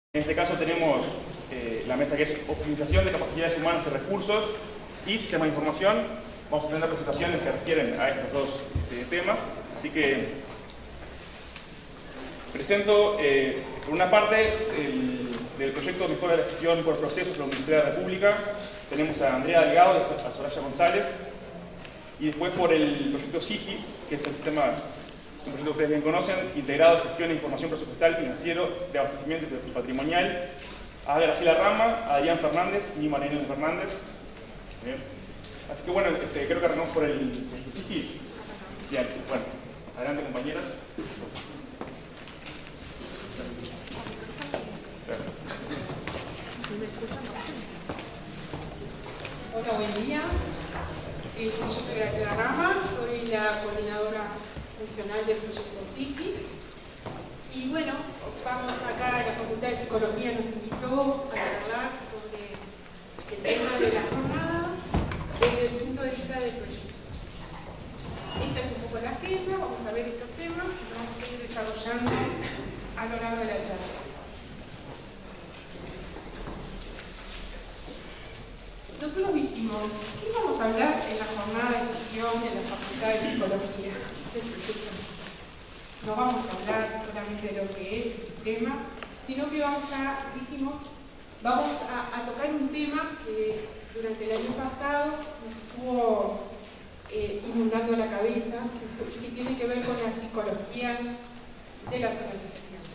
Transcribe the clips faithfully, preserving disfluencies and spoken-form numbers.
En este caso tenemos eh, la mesa que es optimización de capacidades humanas y recursos y sistema de información. Vamos a tener presentaciones que refieren a estos dos eh, temas. Así que presento, eh, por una parte, el, del proyecto de mejora de la gestión por procesos de la Universidad de la República. Tenemos a Andrea Delgado y a Soraya González. Y después por el proyecto SIGI, que es el sistema, un proyecto que ustedes bien conocen, integrado de gestión de información presupuestal, financiero, de abastecimiento y patrimonial, a Graciela Rama, a Adrián Fernández y Mariano Fernández. Bien. Así que bueno, este, creo que arrancamos por el proyecto SIGI. Bien, bueno, adelante compañeras. Hola, buen día. Eh, yo soy Graciela Rama, soy la coordinadora funcional del proyecto SIGI. Y bueno, vamos acá a la Facultad de Psicología, nos invitó a hablar sobre el tema de la jornada desde el punto de vista del proyecto. Esta es un poco la agenda, vamos a ver estos temas y vamos a ir desarrollando a lo largo de la charla. Nosotros dijimos, ¿qué vamos a hablar en la jornada de gestión de la Facultad de Psicología? No vamos a hablar solamente de lo que es el tema, sino que vamos a, dijimos, vamos a, a tocar un tema que durante el año pasado nos estuvo eh, inundando la cabeza, que, que tiene que ver con la psicología de las organizaciones.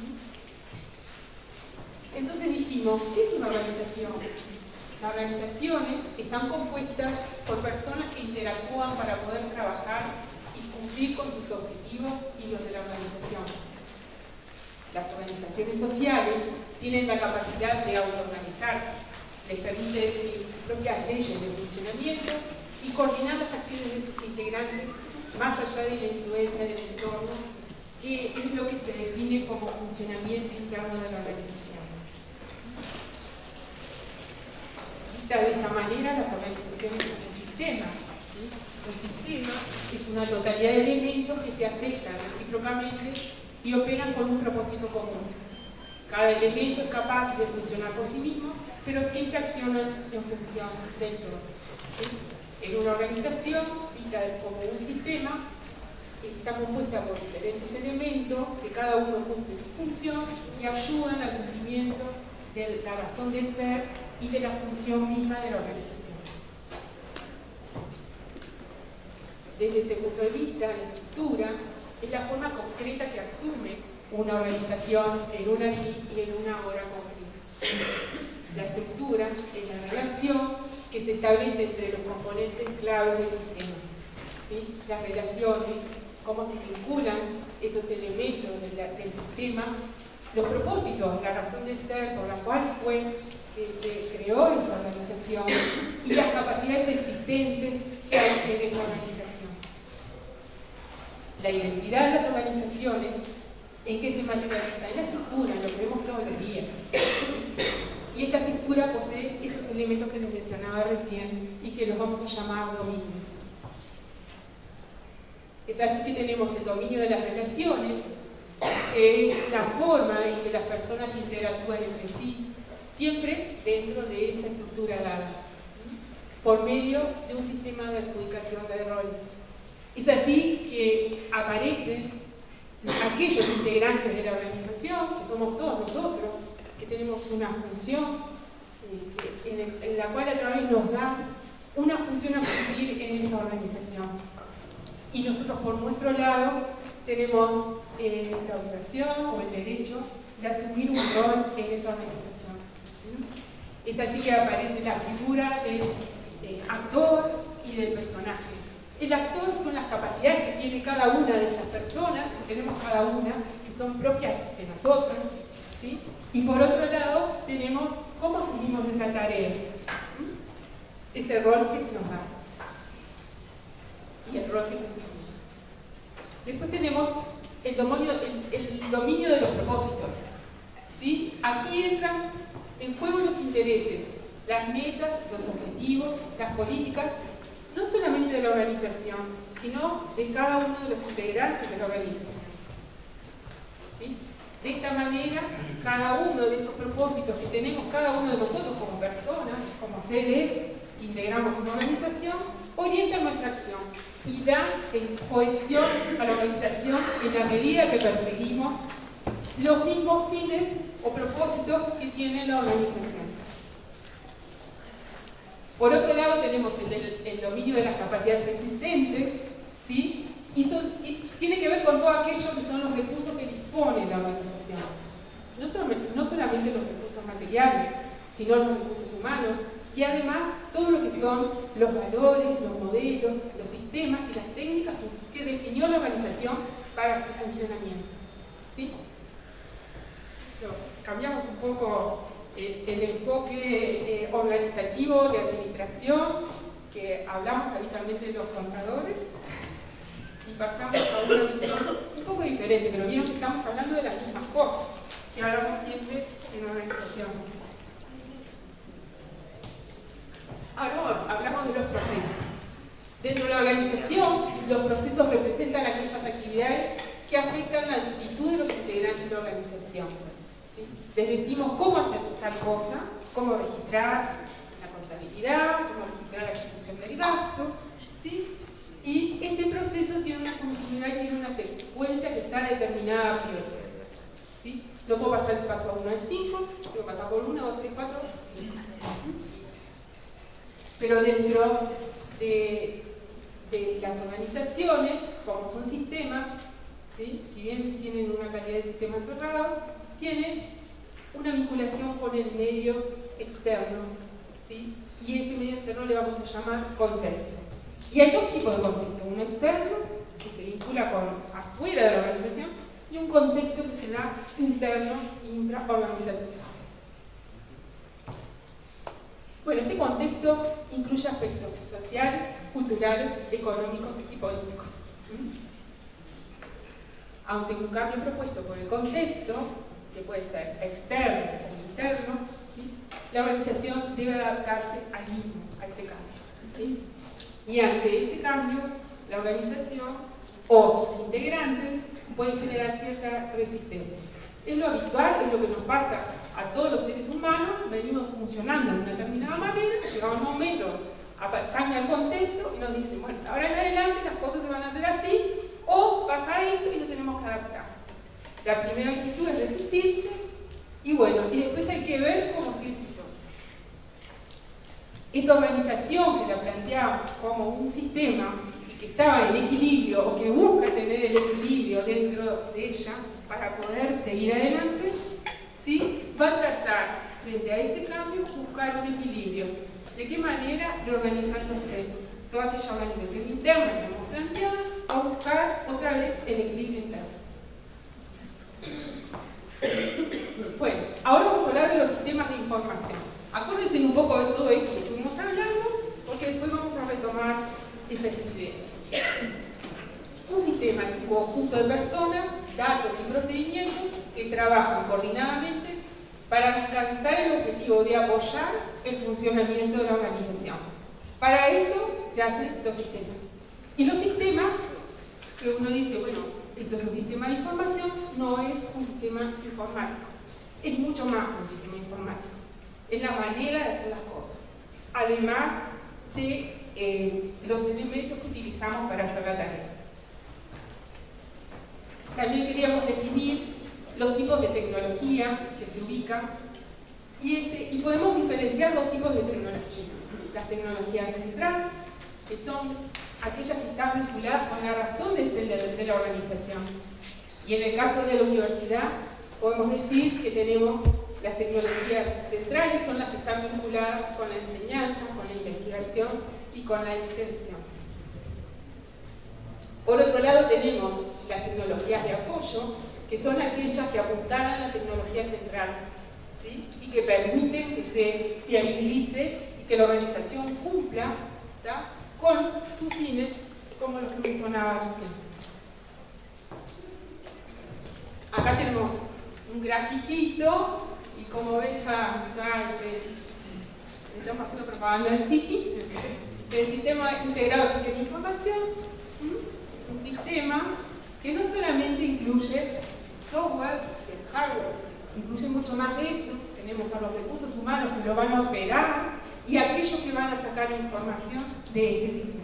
Entonces dijimos, ¿qué es una organización? Las organizaciones están compuestas por personas que interactúan para poder trabajar y cumplir con sus objetivos y los de la organización. Las organizaciones sociales tienen la capacidad de autoorganizarse, les permite definir sus propias leyes de funcionamiento y coordinar las acciones de sus integrantes más allá de la influencia del entorno, que es lo que se define como funcionamiento interno de la organización. De esta manera, las organizaciones son un sistema. ¿Sí? Un sistema es una totalidad de elementos que se afectan recíprocamente y operan con un propósito común. Cada elemento es capaz de funcionar por sí mismo, pero siempre accionan en función del todo. ¿Sí? En una organización, vista como un sistema, está compuesta por diferentes elementos que cada uno cumple su función y ayudan al cumplimiento de la razón de ser y de la función misma de la organización. Desde este punto de vista, la estructura es la forma concreta que asume una organización en una y en una hora concreta. La estructura es la relación que se establece entre los componentes clave del sistema. ¿Sí? Las relaciones, cómo se vinculan esos elementos de la, del sistema, los propósitos, la razón de ser por la cual fue que se creó esa organización y las capacidades existentes que hay en esa organización. La identidad de las organizaciones, ¿en qué se materializa? En la estructura, en lo que vemos todos los días. Y esta estructura posee esos elementos que les mencionaba recién y que los vamos a llamar dominios. Es así que tenemos el dominio de las relaciones, que es la forma en que las personas interactúan entre sí, siempre dentro de esa estructura dada, por medio de un sistema de adjudicación de roles. Es así que aparecen aquellos integrantes de la organización, que somos todos nosotros, que tenemos una función eh, en, el, en la cual a través nos da una función a cumplir en esa organización. Y nosotros por nuestro lado tenemos eh, la obligación o el derecho de asumir un rol en esa organización. Es así que aparece la figura del eh, actor y del personaje. El actor son las capacidades que tiene cada una de esas personas, que tenemos cada una, que son propias de nosotros, ¿sí? Y por otro lado tenemos cómo asumimos esa tarea, ¿sí? Ese rol que se nos da y el rol que cumplimos. Después tenemos el dominio, el, el dominio de los propósitos, ¿sí? Aquí entran en juego los intereses, las metas, los objetivos, las políticas, no solamente de la organización, sino de cada uno de los integrantes de la organización. ¿Sí? De esta manera, cada uno de esos propósitos que tenemos, cada uno de nosotros como personas, como seres que integramos una organización, orienta nuestra acción y da cohesión a la organización en la medida que perseguimos los mismos fines o propósitos que tiene la organización. Por otro lado tenemos el, el, el dominio de las capacidades existentes, ¿sí? Y, son, y tiene que ver con todo aquello que son los recursos que dispone la organización. No solamente, no solamente los recursos materiales, sino los recursos humanos, y además todo lo que son los valores, los modelos, los sistemas y las técnicas que definió la organización para su funcionamiento. ¿Sí? Entonces, cambiamos un poco eh, el enfoque eh, organizativo de administración que hablamos habitualmente de los contadores y pasamos a una visión un poco diferente, pero vieron que estamos hablando de las mismas cosas que hablamos siempre en organización. Ahora hablamos de los procesos. Dentro de la organización, los procesos representan aquellas actividades que afectan la actitud de los integrantes de la organización. ¿Sí? Les decimos cómo hacer tal cosa, cómo registrar la contabilidad, cómo registrar la ejecución del gasto, ¿sí? Y este proceso tiene una continuidad y tiene una secuencia que está determinada a priori. ¿Sí? No puedo pasar el paso uno al cinco, tengo que pasar por uno, dos, tres, cuatro, cinco. Pero dentro de, de las organizaciones, como son sistemas, ¿sí? Si bien tienen una calidad de sistema cerrado, tienen una vinculación con el medio externo, ¿sí? Y ese medio externo le vamos a llamar contexto. Y hay dos tipos de contexto, uno externo, que se vincula con afuera de la organización, y un contexto que se da interno e intraorganizativo. Bueno, este contexto incluye aspectos sociales, culturales, económicos y políticos. Aunque un cambio propuesto por el contexto, que puede ser externo o interno, ¿sí? La organización debe adaptarse al mismo, a ese cambio. ¿Sí? Y ante ese cambio, la organización o sus integrantes pueden generar cierta resistencia. Es lo habitual, es lo que nos pasa a todos los seres humanos, venimos funcionando de una determinada manera, llega un momento, cambia el contexto y nos dicen, bueno, ahora en adelante las cosas se van a hacer así, o pasa esto y nos tenemos que adaptar. La primera actitud es resistirse, y bueno, y después hay que ver cómo sigue esto. Esta organización que la planteamos como un sistema que estaba en equilibrio o que busca tener el equilibrio dentro de ella para poder seguir adelante, ¿sí? Va a tratar, frente a este cambio, buscar un equilibrio. ¿De qué manera? Reorganizándose. Toda aquella organización interna que hemos planteado va a buscar otra vez el equilibrio interno. Bueno, ahora vamos a hablar de los sistemas de información. Acuérdense un poco de todo esto que estuvimos hablando, porque después vamos a retomar esas ideas. Un sistema es un conjunto de personas, datos y procedimientos que trabajan coordinadamente para alcanzar el objetivo de apoyar el funcionamiento de la organización. Para eso se hacen los sistemas. Y los sistemas, que uno dice, bueno, esto es un sistema de información, no es un sistema informático. Es mucho más que un sistema informático. Es la manera de hacer las cosas. Además de eh, los elementos que utilizamos para hacer la tarea. También queríamos definir los tipos de tecnología que se ubican y, este, y podemos diferenciar dos tipos de tecnologías. Las tecnologías centrales, que son aquellas que están vinculadas con la razón de ser de la organización. Y en el caso de la universidad, podemos decir que tenemos las tecnologías centrales, son las que están vinculadas con la enseñanza, con la investigación y con la extensión. Por otro lado tenemos las tecnologías de apoyo, que son aquellas que apuntalan a la tecnología central, ¿sí? Y que permiten que se viabilice y que la organización cumpla, ¿tá? Con sus fines, como los que mencionaba recién. Acá tenemos un grafiquito, y como ves ya, ya este, estamos haciendo propaganda del S I K I, el Sistema Integrado de Sistema de Información. Es un sistema que no solamente incluye software, incluye mucho más de eso. Tenemos a los recursos humanos que lo van a operar y aquellos que van a sacar información de este sistema.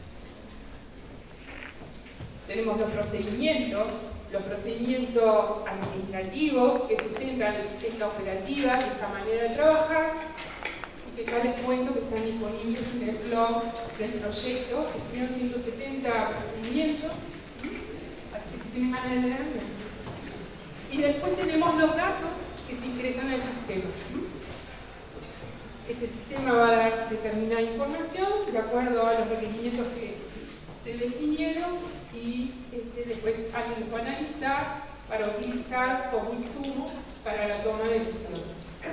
Tenemos los procedimientos, los procedimientos administrativos que sustentan esta operativa, esta manera de trabajar, y que ya les cuento que están disponibles en el blog del proyecto, que tienen ciento setenta procedimientos, así que tienen ganas de leerlo. Y después tenemos los datos que te ingresan al sistema. Este sistema va a dar determinada información de acuerdo a los requerimientos que se definieron y este, después alguien lo va a analizar para utilizar como insumo para la toma de decisiones.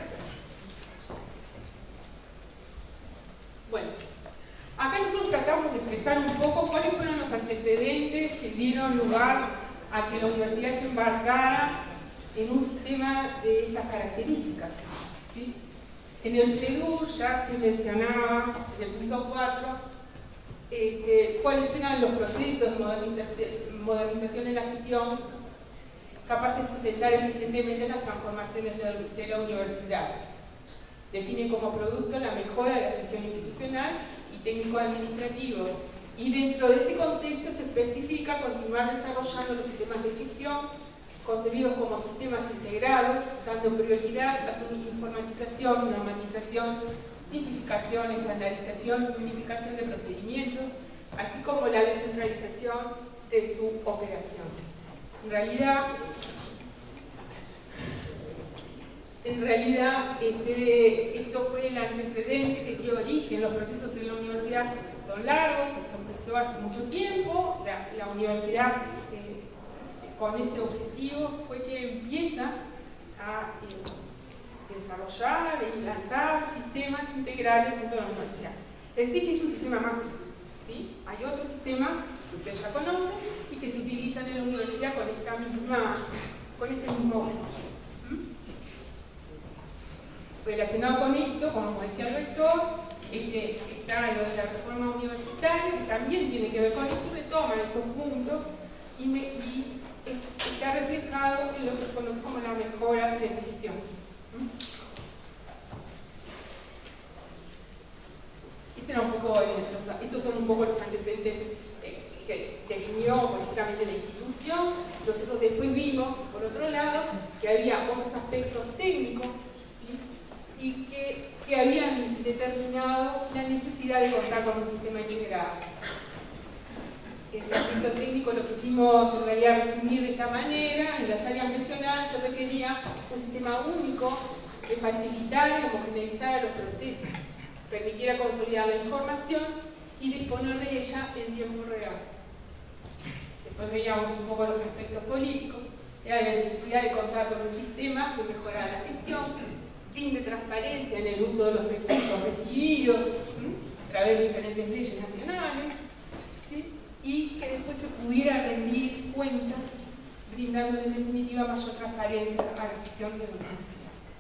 Bueno, acá nosotros tratamos de expresar un poco cuáles fueron los antecedentes que dieron lugar a que la universidad se embarcara en un sistema de estas características, ¿sí? En el PLEDUR ya se mencionaba, en el punto cuatro, eh, cuáles eran los procesos de modernización, modernización de la gestión capaces de sustentar eficientemente las transformaciones de la, de la universidad. Define como producto la mejora de la gestión institucional y técnico-administrativo. Y dentro de ese contexto se especifica continuar desarrollando los sistemas de gestión concebidos como sistemas integrados, dando prioridad a su informatización, normalización, simplificación, estandarización y unificación de procedimientos, así como la descentralización de su operación. En realidad, en realidad este, esto fue el antecedente que dio origen. Los procesos en la universidad son largos, esto empezó hace mucho tiempo, la, la universidad eh, con este objetivo fue que empieza a eh, desarrollar e implantar sistemas integrales en toda la universidad. El S I G es un sistema más, ¿sí? Hay otros sistemas que ustedes ya conocen y que se utilizan en la universidad con, esta misma, con este mismo objetivo. ¿Mm? Relacionado con esto, como decía el rector, este, está lo de la reforma universitaria, que también tiene que ver con esto, retoman estos puntos y, me, y está reflejado en lo que se conoce como la mejora de la gestión. ¿Mm? Era un poco, los, estos son un poco los antecedentes eh, que definió políticamente la institución. Nosotros después vimos, por otro lado, que había otros aspectos técnicos, ¿sí? Y que, que habían determinado la necesidad de contar con un sistema integrado. Ese aspecto técnico lo quisimos en realidad resumir de esta manera. En las áreas mencionadas se requería un sistema único que facilitara y homogeneizara los procesos, permitiera consolidar la información y disponer de ella en tiempo real. Después veíamos un poco los aspectos políticos, era la necesidad de contar con un sistema que mejorara la gestión, fin de transparencia en el uso de los recursos recibidos ¿sí? a través de diferentes leyes nacionales, ¿sí? Y que después se pudiera rendir cuentas, brindando en definitiva mayor transparencia a la gestión de la universidad.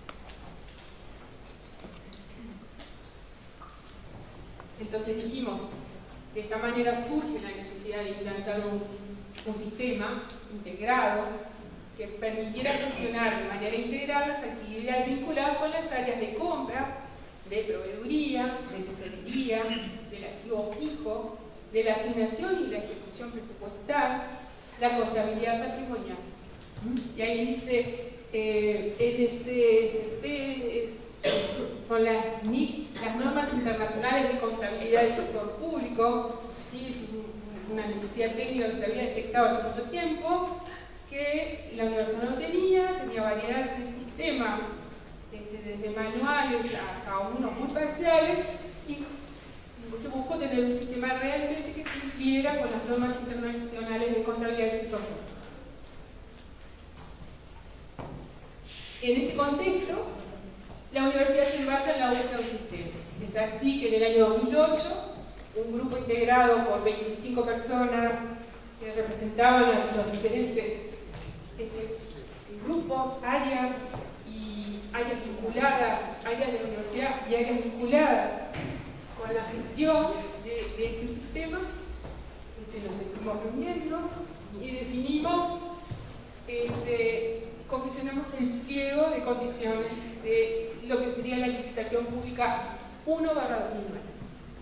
Entonces dijimos, de esta manera surge la necesidad de implantar un, un sistema integrado que permitiera gestionar de manera integral las actividades vinculadas con las áreas de compras, de proveeduría, de tesorería, del activo fijo, de la asignación y la ejecución presupuestal, la contabilidad patrimonial. Y ahí dice, eh, N S S P, son las N I C, las normas internacionales de contabilidad del sector público, ¿sí? Una necesidad técnica que se había detectado hace mucho tiempo, que la universidad no tenía, tenía variedad de sistemas, desde, desde manuales hasta unos muy parciales, y se buscó tener un sistema realmente que cumpliera con las normas internacionales de contabilidad del sector público. En este contexto, la universidad se embarca en la búsqueda de un sistema. Es así que en el año dos mil ocho, un grupo integrado por veinticinco personas que representaban a los diferentes este, grupos, áreas y áreas vinculadas, áreas de la universidad y áreas vinculadas con la gestión de, de este sistema, este, nos estuvimos reuniendo y definimos este, confeccionamos el pliego de condiciones de lo que sería la licitación pública uno barra dos mil nueve.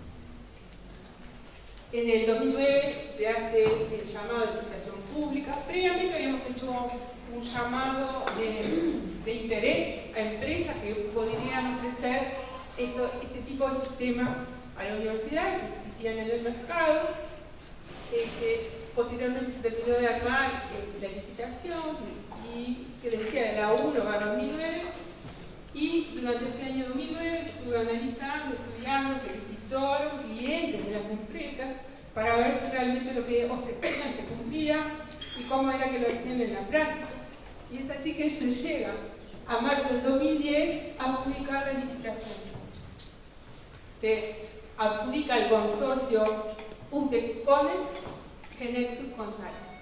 En el dos mil nueve se hace el llamado de licitación pública. Previamente habíamos hecho un llamado de, de interés a empresas que podrían ofrecer esto, este tipo de sistemas a la universidad que existían en el mercado. Este, posteriormente se terminó de armar eh, la licitación y que decía de la uno barra dos mil nueve, y durante ese año dos mil nueve estuve analizando, estudiando, se visitaron clientes de las empresas para ver si realmente lo que ofrecían se cumplía y cómo era que lo hacían en la práctica. Y es así que se llega a marzo del dos mil diez a publicar la licitación. Se adjudica el consorcio UNTEC-CONEX Genexus Consulting.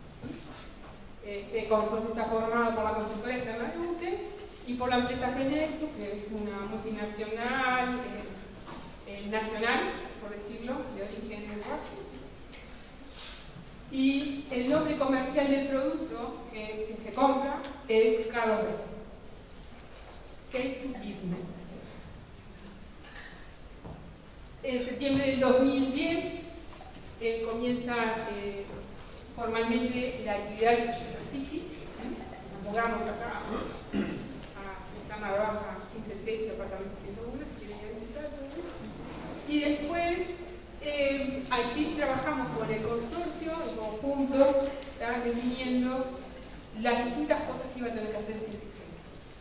Este consorcio está formado por la consultora externa de UNTEC y por la empresa Genexus, que es una multinacional, eh, eh, nacional, por decirlo, de origen uruguayo. Y el nombre comercial del producto que, que se compra es Carlos B. Cake to Business. En septiembre del dos mil diez eh, comienza eh, formalmente la actividad de City. ¿eh? Nos mudamos acá a Cámara Baja quince tres, departamento ciento uno, si quieren visitar. Y después eh, allí trabajamos con el consorcio en conjunto, ¿tá? Definiendo las distintas cosas que iba a tener que hacer este sistema.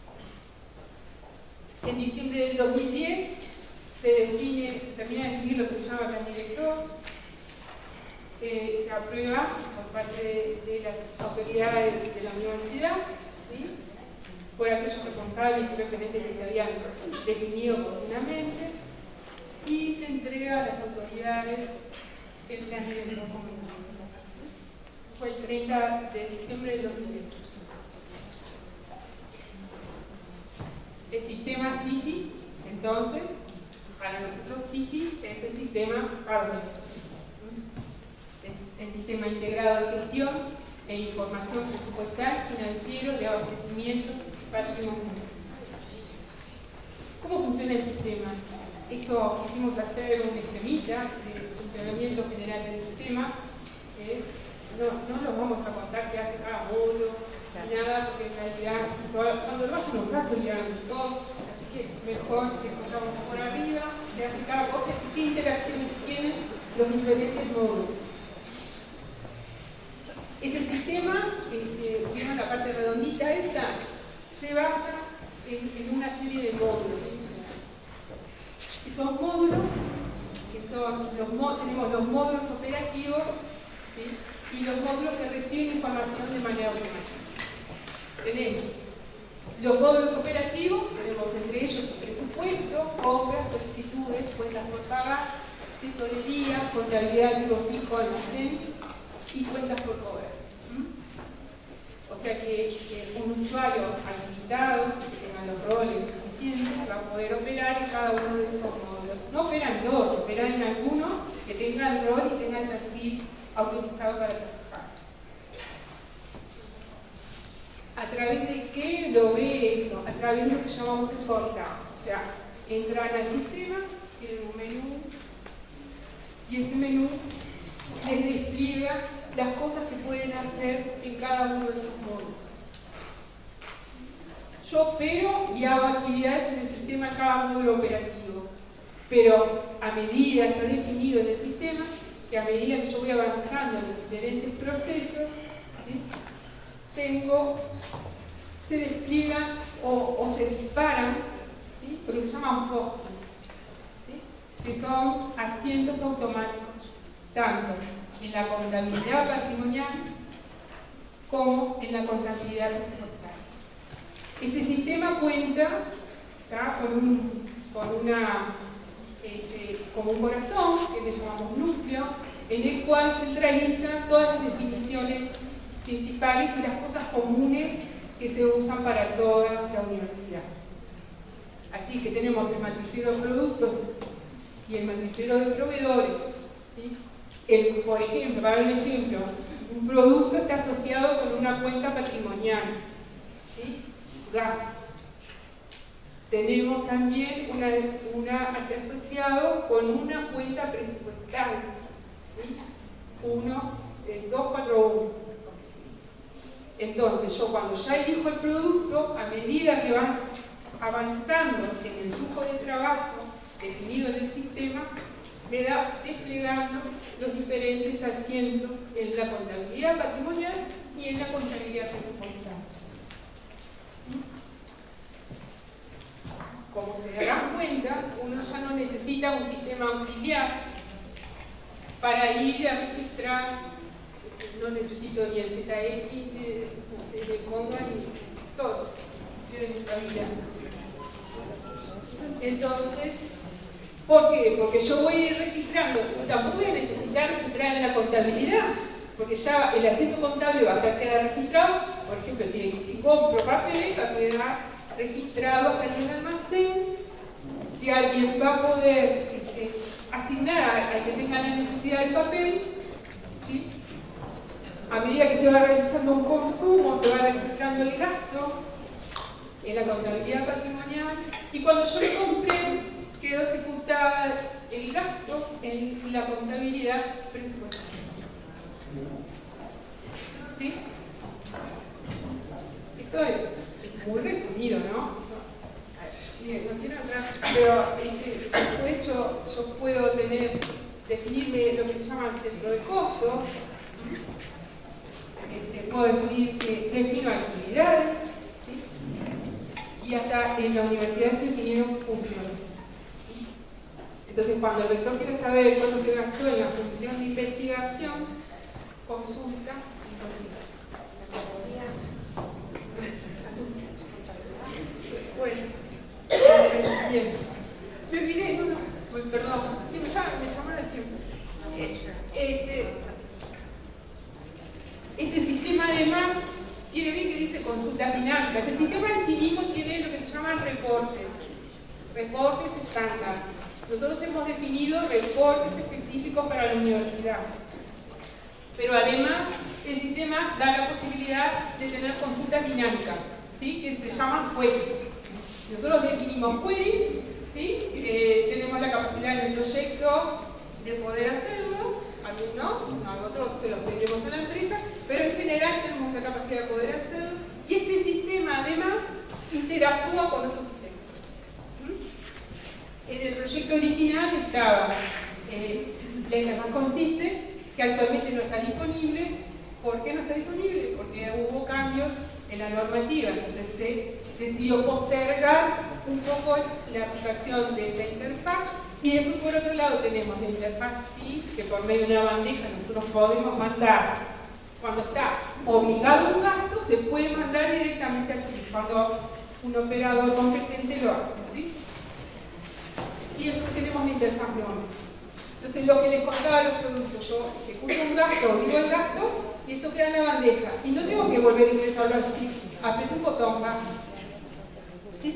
En diciembre del dos mil diez se define, se termina de definir lo que se llama plan director, eh, se aprueba por parte de, de las autoridades de la universidad, ¿sí? Por aquellos responsables y referentes que se habían definido oportunamente, y se entrega a las autoridades el plan director comunitario. Fue el treinta de diciembre del dos mil diez. El sistema S I F I, entonces, para nosotros S I F I es el sistema hardware. Es el sistema integrado de gestión e información presupuestal, financiero, de abastecimiento, patrimonio. ¿Cómo funciona el sistema? Esto quisimos hacer un esquemita de funcionamiento general del sistema. Eh, no, no los vamos a contar qué hace cada módulo, nada, porque en realidad cuando lo vayan a usar se olvidan de todo, así que mejor que contamos por arriba, se hace cada cosa y qué interacciones tienen los diferentes módulos. Este sistema, este, vieron la parte redondita esta, se basa en, en una serie de módulos. Y son módulos, que son los, tenemos los módulos operativos, ¿sí? Y los módulos que reciben información de manera automática. Tenemos los módulos operativos, tenemos entre ellos presupuestos, compras, solicitudes, cuentas por pagar, tesorería, contabilidad de uso fijo, almacén y cuentas por cobrar. ¿Mm? O sea que, que un usuario habilitado, que tenga los roles suficientes, va a poder operar en cada uno de esos módulos. No operan todos, operan en algunos que tengan el rol y tengan el perfil autorizado para trabajar. ¿A través de qué lo ve eso? A través de lo que llamamos el forecast. O sea, entran al sistema, tienen un menú, y ese menú les despliega las cosas que pueden hacer en cada uno de esos módulos. Yo opero y hago actividades en el sistema en cada módulo operativo, pero a medida, está definido en el sistema, que a medida que yo voy avanzando en los diferentes procesos, ¿sí? tengo, se despliegan o, o se disparan, ¿sí? lo que se llaman postes, ¿sí? que son asientos automáticos, tanto en la contabilidad patrimonial como en la contabilidad presupuestaria. Este sistema cuenta ¿tá? con, un, con, una, este, con un corazón, que le llamamos núcleo, en el cual centraliza todas las definiciones principales y las cosas comunes que se usan para toda la universidad. Así que tenemos el matricero de productos y el matricero de proveedores. ¿sí? El, por ejemplo, para dar un ejemplo, un producto está asociado con una cuenta patrimonial. ¿sí? Gasto. Tenemos también una, una asociado con una cuenta presupuestal, ¿sí? uno, dos, cuatro, uno. Entonces, yo cuando ya elijo el producto, a medida que van avanzando en el flujo de trabajo definido en el sistema, me da desplegando los diferentes asientos en la contabilidad patrimonial y en la contabilidad presupuestal. Como se darán cuenta, uno ya no necesita un sistema auxiliar para ir a registrar, no necesito ni el Z X, ni el Conga, ni todo. Entonces, ¿por qué? Porque yo voy a ir registrando, tampoco voy a necesitar registrar en la contabilidad, porque ya el asiento contable va a quedar registrado. Por ejemplo, si, si compro papel, va a quedar registrado acá en el almacén, y alguien va a poder este, asignar al que tenga la necesidad del papel, ¿sí? A medida que se va realizando un consumo, se va registrando el gasto en la contabilidad patrimonial, y cuando yo lo compré, quedó ejecutada el gasto en la contabilidad presupuestal. ¿Sí? Esto es muy resumido, ¿no? Bien, no quiero entrar, pero este, después yo, yo puedo tener, definirme lo que se llama centro de costo, este, puedo definir, eh, defino actividades, ¿sí? Y hasta en la universidad se definieron funciones. ¿Sí? Entonces, cuando el rector quiere saber cuánto se gastó en la función de investigación, consulta y consulta. Bueno, eh, bien. Me olvidé, no, no, pues, perdón, sí, me llamaron el tiempo. Este, este sistema además tiene bien que dice consultas dinámicas. El sistema en sí mismo tiene lo que se llaman reportes, reportes estándar. Nosotros hemos definido reportes específicos para la universidad. Pero además, el sistema da la posibilidad de tener consultas dinámicas, ¿sí? Que se llaman queries. Nosotros definimos queries, ¿sí? Eh, tenemos la capacidad en el proyecto de poder hacerlos, algunos, a otros se los pedimos a la empresa, pero en general tenemos la capacidad de poder hacerlo, y este sistema además interactúa con otros sistemas. ¿Mm? En el proyecto original estaba eh, la interfaz con CICE, que actualmente no está disponible. ¿Por qué no está disponible? Porque hubo cambios en la normativa, entonces se decidió postergar un poco la aplicación de la interfaz, y después por otro lado tenemos la interfaz S I F, que por medio de una bandeja nosotros podemos mandar, cuando está obligado un gasto, se puede mandar directamente al S I F, cuando un operador competente lo hace, ¿sí? Y después tenemos la interfaz NOM. Entonces, lo que les contaba a los productos, yo ejecuto un gasto, obligo el gasto, y eso queda en la bandeja. Y no tengo que volver a ingresarlo al S I F. Aprieto un botón, ¿va? ¿Sí?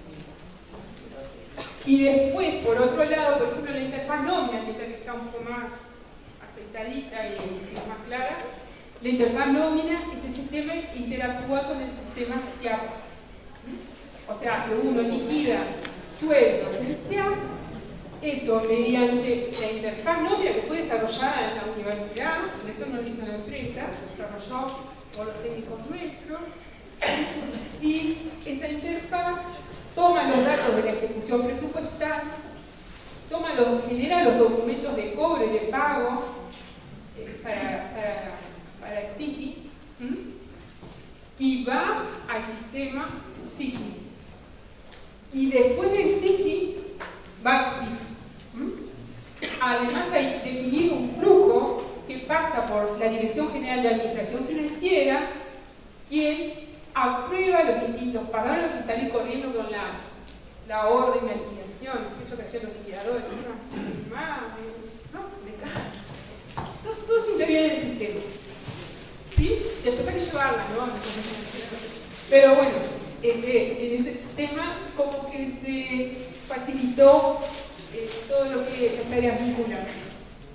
Y después, por otro lado, por ejemplo, la interfaz nómina, que esta que está un poco más aceitadita y es más clara, la interfaz nómina, este sistema interactúa con el sistema S I A P. O sea, que uno liquida sueldos en S I A P, eso mediante la interfaz nómina, que fue desarrollada en la universidad, esto no lo hizo la empresa, se desarrolló por los técnicos nuestros, y esa interfaz toma los datos de la ejecución presupuestal, toma los, genera los documentos de cobro y de pago eh, para, para, para el S I G I, ¿m? Y va al sistema S I G I. Y después del S I G I va al S I F. ¿m? Además hay definido un flujo que pasa por la Dirección General de Administración Financiera, quien aprueba los distintos pagos que salen corriendo con la, la orden de liquidación, eso que hacían los liquidadores, ¿no? Más, ¿no? De caja. Todo, todo se interviene en el sistema. ¿Sí? Después hay que llevarla, ¿no? Pero bueno, este, en ese tema como que se facilitó eh, todo lo que es tareas vinculadas.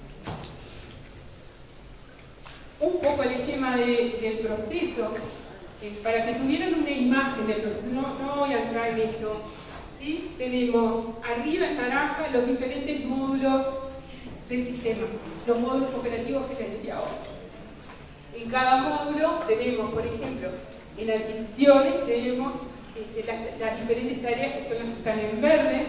Un poco el esquema de, del proceso. Eh, para que tuvieran una imagen del proceso, no, no voy a entrar en esto, ¿sí? Tenemos arriba en naranja los diferentes módulos del sistema, los módulos operativos que les decía ahora. En cada módulo tenemos, por ejemplo, en adquisiciones tenemos este, las, las diferentes tareas que son las que están en verde,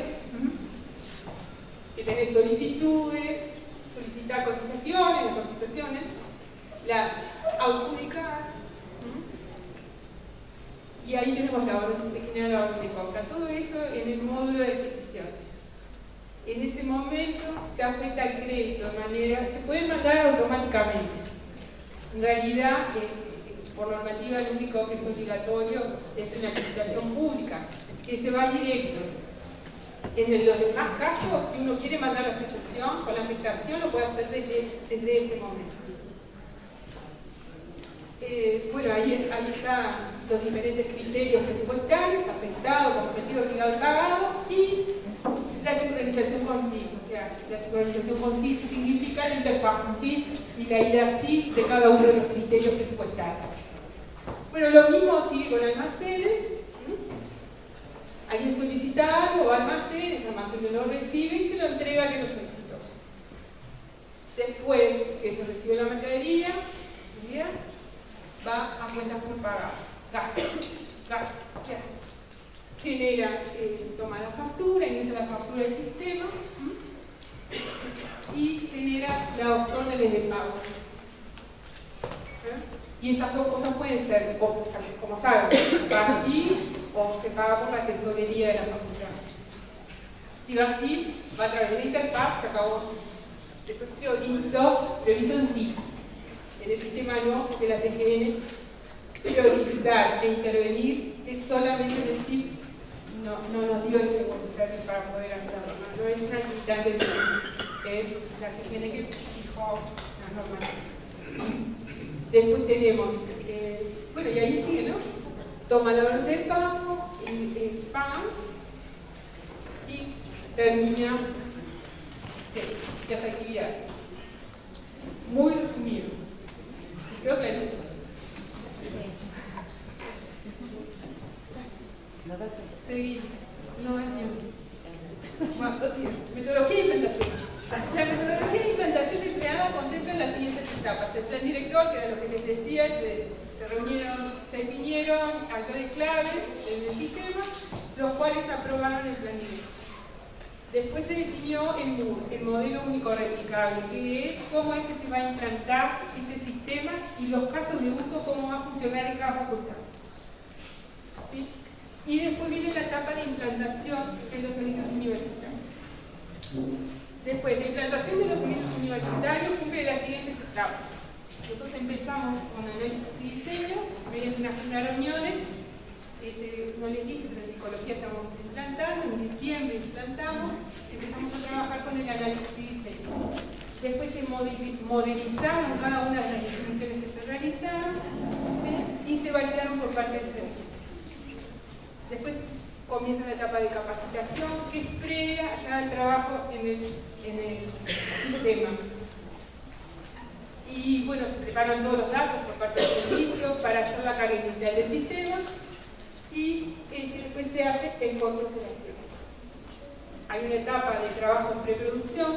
que tenés solicitudes, solicitar cotizaciones, las cotizaciones, las adjudicar, y ahí tenemos la orden, se genera la orden de compra. Todo eso en el módulo de adquisición. En ese momento se afecta el crédito de manera, se puede mandar automáticamente. En realidad, eh, por normativa, lo único que es obligatorio es una licitación pública, que se va directo. En los demás casos, si uno quiere mandar la ejecución, con la afectación lo puede hacer desde, desde ese momento. Eh, bueno, ahí, ahí están los diferentes criterios presupuestarios, afectados, comprometidos, obligados, pagados, y la sincronización con S I F. O sea, la sincronización con S I F significa la interfaz con S I F y la I D A S I F de cada uno de los criterios presupuestarios. Bueno, lo mismo sigue con almacenes. Alguien solicita algo, va a almacén, el almacén lo recibe y se lo entrega a que lo solicitó. Después que se recibe la mercadería, ¿sí? Va a cuentas por pagar, gastos, gastos, ¿qué hace? Genera, eh, toma la factura, ingresa la factura del sistema, ¿sí? Y genera las órdenes de pago. ¿Eh? Y estas dos cosas pueden ser, como, como saben, así o se paga por la tesorería de la factura. Si va así, va a través de la interfaz, se acabó. Después priorizo, priorizo en sí. En el sistema no, porque la T G N priorizar e intervenir es solamente en el S I F, no, no nos dio ese voluntarios para poder hacerlo, no, no es una actividad del S I F, es la T G N que fijó las normas. Después tenemos, eh, bueno, y ahí sigue, ¿no? Toma la orden del pago, el pagan y termina las actividades. Muy resumido. Creo que es. Seguir. No es tiempo. Metodología de implantación. La metodología de implantación empleada contempla las siguientes etapas. El plan director, que era lo que les decía, se, se reunieron, se definieron actores claves en el sistema, los cuales aprobaron el plan director. Después se definió el M U R, el modelo único replicable, que es cómo es que se va a implantar este sistema y los casos de uso, cómo va a funcionar en cada facultad. ¿Sí? Y después viene la etapa de implantación de los servicios universitarios. Después, la implantación de los servicios universitarios cumple las siguientes etapas. Nosotros empezamos con análisis y diseño, mediante una agenda de reuniones. Este, no les dije, pero en psicología estamos implantando, en diciembre implantamos, empezamos a trabajar con el análisis y diseño. Después se modelizaron cada una de las definiciones que se realizaron, ¿sí? Y se validaron por parte del servicio. Después comienza la etapa de capacitación, que es previa ya al trabajo en el, en el sistema. Y bueno, se preparan todos los datos por parte del servicio para hacer la carga inicial del sistema. Y eh, después se hace el control de operación. Hay una etapa de trabajo en preproducción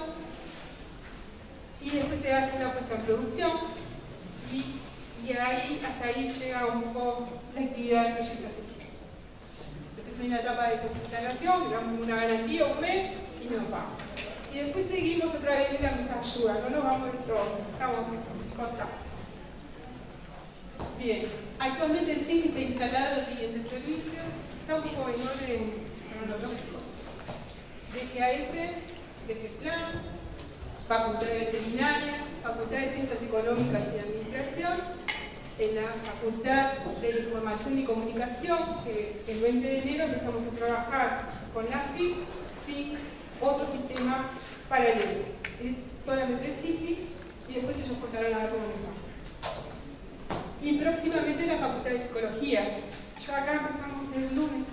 y después se hace la puesta en producción y, y ahí, hasta ahí llega un poco la actividad del proyecto SIGIE. Después hay una etapa de consideración, damos una garantía, un mes y nos vamos. Y después seguimos otra vez en la mesa de ayuda, no nos vamos de todo, estamos en contacto. Bien, actualmente el S I G está instalado en los siguientes servicios, está un poco en orden cronológico. D G A F, D G Plan, Facultad de Veterinaria, Facultad de Ciencias Económicas y Administración, en la Facultad de Información y Comunicación, que el veinte de enero empezamos a trabajar con la F I C sin otro sistema paralelo. Es solamente el SIGI y después ellos contarán a ver cómo les va. Y próximamente en la Facultad de Psicología. Ya acá empezamos el lunes.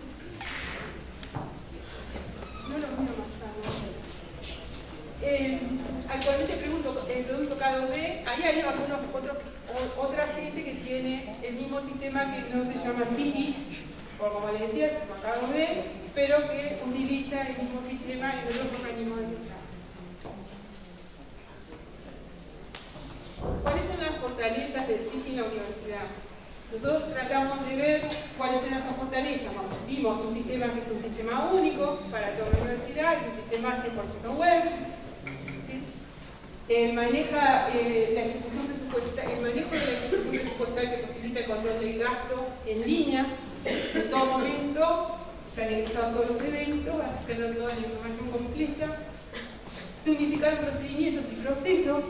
No lo miro más tarde. Eh, actualmente pregunto, el producto K dos B, ahí hay algunos, otros, otra gente que tiene el mismo sistema que no se llama C I T I, por como les decía, como acabo de ver, pero que utiliza el mismo sistema en otros organismos de Estado. ¿Cuáles son las fortalezas del C I G I en la universidad? Nosotros tratamos de ver cuáles son esas fortalezas. Bueno, vimos un sistema que es un sistema único para toda la universidad, es un sistema cien por ciento web. ¿Sí? El, maneja, eh, la ejecución presupuestal, el manejo de la ejecución presupuestal que posibilita el control del gasto en línea, en todo momento, se han realizado todos los eventos, vas a tener toda la información completa. Se unifican procedimientos y procesos.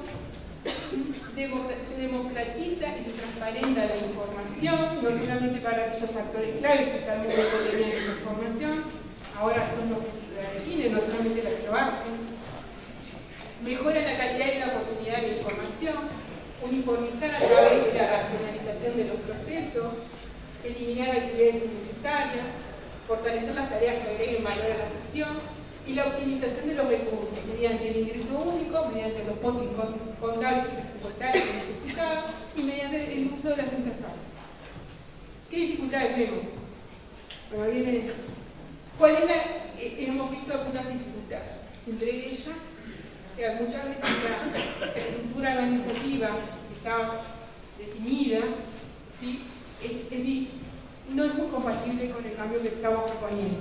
Se democratiza y se transparenta la información, no solamente para aquellos actores claves que están muy bien en esa información, ahora son los que la definen, no solamente los que lo hacen. Mejora la calidad y la oportunidad de la información, uniformizar a través de la racionalización de los procesos, eliminar actividades innecesarias, fortalecer las tareas que agreguen valor a la gestión, y la optimización de los recursos mediante el ingreso único, mediante los postes contables y presupuestarios que les explicaba, y mediante el uso de las interfaces. ¿Qué dificultades vemos? Bueno, viene, ¿cuál es la, eh, hemos visto algunas dificultades? Entre ellas, que muchas veces la estructura organizativa que está definida, ¿sí? es, es, no es muy compatible con el cambio que estamos proponiendo.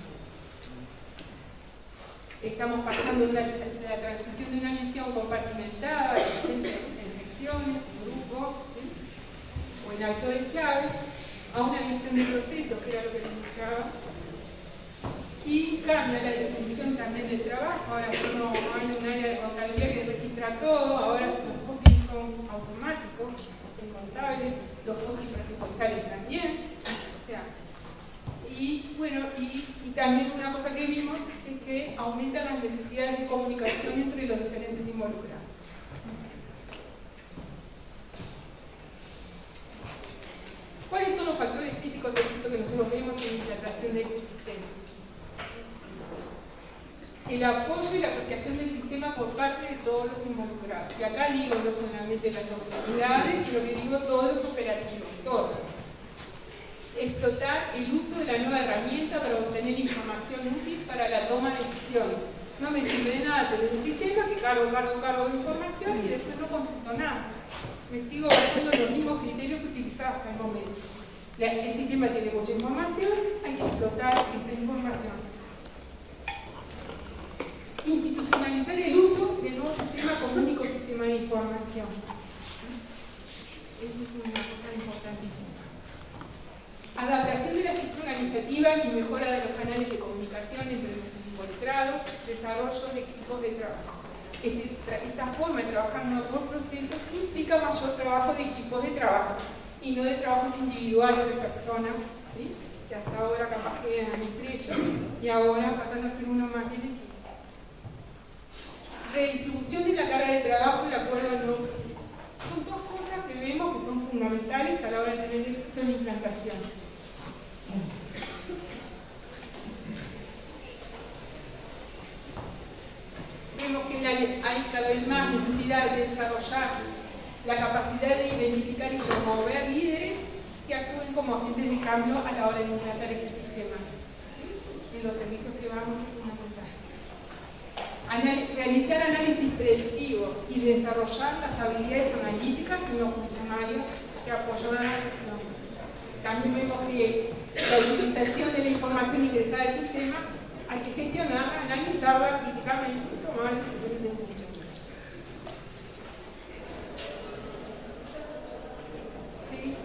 Estamos pasando de la, de la transición de una visión compartimentada, en secciones, en grupos, ¿sí? o en actores clave, a una visión de procesos, que era lo que les explicaba. Y cambia la definición también del trabajo. Ahora no hay un área de contabilidad que registra todo, ahora los postes son automáticos, los postes contables, los postes presupuestarios también. O sea, y bueno, y, y también una cosa que vimos es que aumentan las necesidades de comunicación entre los diferentes involucrados. ¿Cuáles son los factores críticos de éxito que nosotros vemos en la implantación de este sistema? El apoyo y la apreciación del sistema por parte de todos los involucrados. Y acá digo no solamente las autoridades, sino que digo todos los operativos, todos. Explotar el uso de la nueva herramienta para obtener información útil para la toma de decisiones. No me sirve de nada tener un sistema que cargo, cargo, cargo de información y después no consulto nada. Me sigo basando en los mismos criterios que utilizaba hasta el momento. La, el sistema tiene mucha información, hay que explotar esta información. Institucionalizar el uso del nuevo sistema como único sistema de información. Eso es una cosa importantísima. Adaptación de la estructura organizativa y mejora de los canales de comunicación entre los involucrados, desarrollo de equipos de trabajo. Esta, esta forma de trabajar por procesos implica mayor trabajo de equipos de trabajo y no de trabajos individuales de personas, ¿sí? que hasta ahora capaz que eran entre ellos y ahora pasan a ser uno más del equipo. Redistribución de la carga de trabajo de acuerdo al nuevo proceso. Son dos cosas que vemos que son fundamentales a la hora de tener éxito en la implantación. Vemos que hay cada vez más necesidad de desarrollar la capacidad de identificar y promover líderes que actúen como agentes de cambio a la hora de implantar este sistema. En los servicios que vamos a fundamentar. Anal- realizar análisis predictivo y desarrollar las habilidades analíticas en los funcionarios que apoyan a la gestión. También vemos que la utilización de la información ingresada al sistema hay que gestionarla, analizarla, criticarla y tomar decisiones de función. ¿Sí?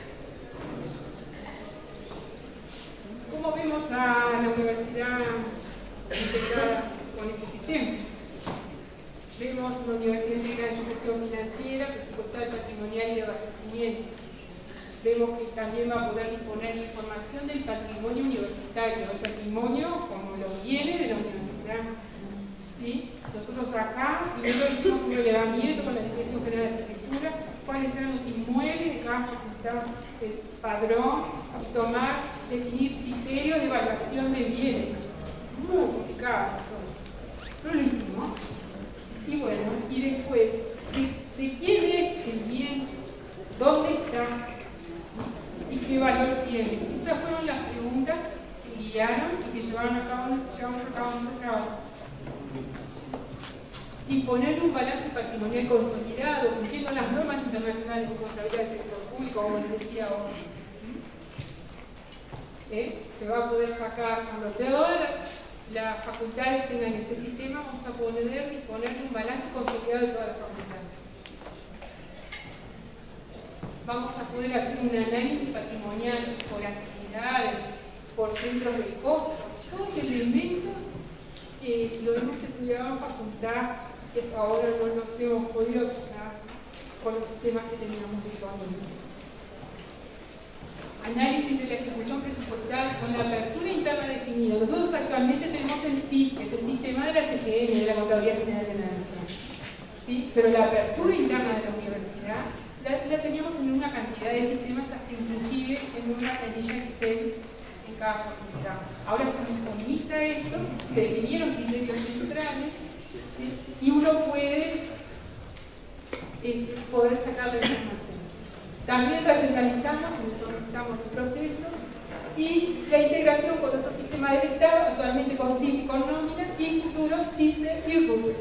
¿Cómo vemos a la universidad integrada con este sistema? Vemos una universidad integrada en su gestión financiera, presupuestal, patrimonial y de abastecimiento. Vemos que también va a poder disponer de información del patrimonio universitario, el patrimonio como los bienes de la universidad. ¿Sí? Nosotros acá, primero hicimos un relevamiento con la Dirección General de Arquitectura, cuáles eran los inmuebles de cada facultad, el padrón, y tomar, definir criterios de evaluación de bienes. Muy complicado todo eso. Pero lo hicimos. Y bueno, y después, ¿de, de quién es el bien? ¿Dónde está? guiaron y que llevaron a cabo, llevamos a cabo nuestro trabajo. Disponer de un balance patrimonial consolidado, cumpliendo las normas internacionales de contabilidad del sector público, como les decía ahora. ¿Eh? Se va a poder sacar, cuando todas las, las facultades tengan este sistema, vamos a poder disponer de un balance consolidado de todas las facultades. Vamos a poder hacer un análisis patrimonial por actividades, por centros de costo, todos elementos que lo hemos estudiado en facultad, que hasta ahora no nos hemos podido aplicar con los sistemas que teníamos disponibles. Análisis de la ejecución presupuestal con la apertura interna definida. Nosotros actualmente tenemos el S I, que es el sistema de la C G N, de la Contabilidad General de la Nación. ¿Sí? Pero la apertura interna de la universidad la, la teníamos en una cantidad de sistemas, hasta inclusive en una planilla Excel en cada facultad. Ahora se uniformiza esto, se definieron criterios centrales, ¿sí? Y uno puede, eh, poder sacar la información. También racionalizamos y uniformizamos el proceso y la integración con otros sistemas del Estado, actualmente con S I F y con nómina, y en futuro C I S E y U R U.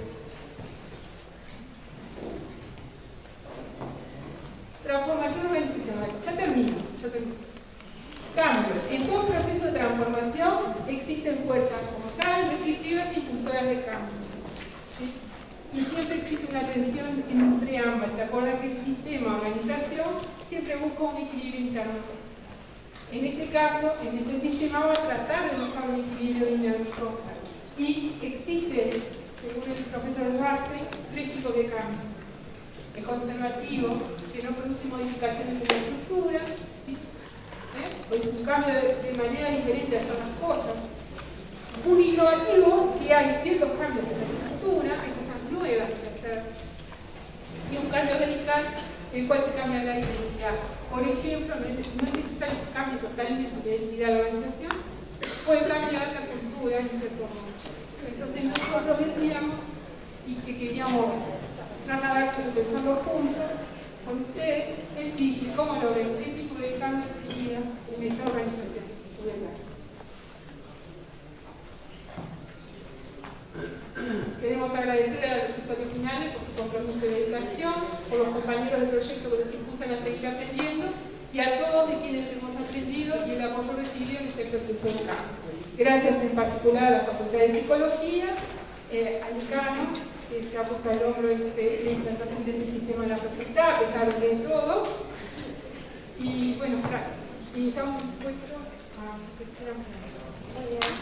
Transformación organizacional. Ya termino, ya termino. Cambios. En todo proceso de transformación existen fuerzas, como saben, descriptivas e impulsoras de cambio. ¿Sí? Y siempre existe una tensión entre ambas. ¿Se acuerdan que el sistema de organización siempre busca un equilibrio interno? En este caso, en este sistema va a tratar de buscar un equilibrio dinámico. Y existe, según el profesor Duarte, tres tipos de cambio. El conservativo, que no produce modificaciones en la estructura, ¿sí? ¿Eh? O es un cambio de, de manera diferente de hacer las cosas. Un innovativo, que hay ciertos cambios en la estructura, hay cosas nuevas que hacer. Y un cambio radical, en el cual se cambia la identidad. Por ejemplo, no es, no es necesario un cambio totalmente de identidad de la organización, puede cambiar la cultura en cierto modo. Entonces nosotros decíamos y que queríamos trasladarse y pensarlo juntos con ustedes, es decir, cómo lo ven, qué tipo de cambio sería en esta organización. Queremos agradecer a los asesores finales por su compromiso de dedicación, por los compañeros del proyecto que nos impulsan a seguir aprendiendo y a todos de quienes hemos aprendido y el apoyo recibido en este proceso de cambio. Gracias en particular a la Facultad de Psicología, eh, al decano, que se ha puesto al hombro en la implantación de este sistema de la facultad, a pesar de todo. Y bueno, gracias. Y estamos dispuestos a empezar a Muy bien.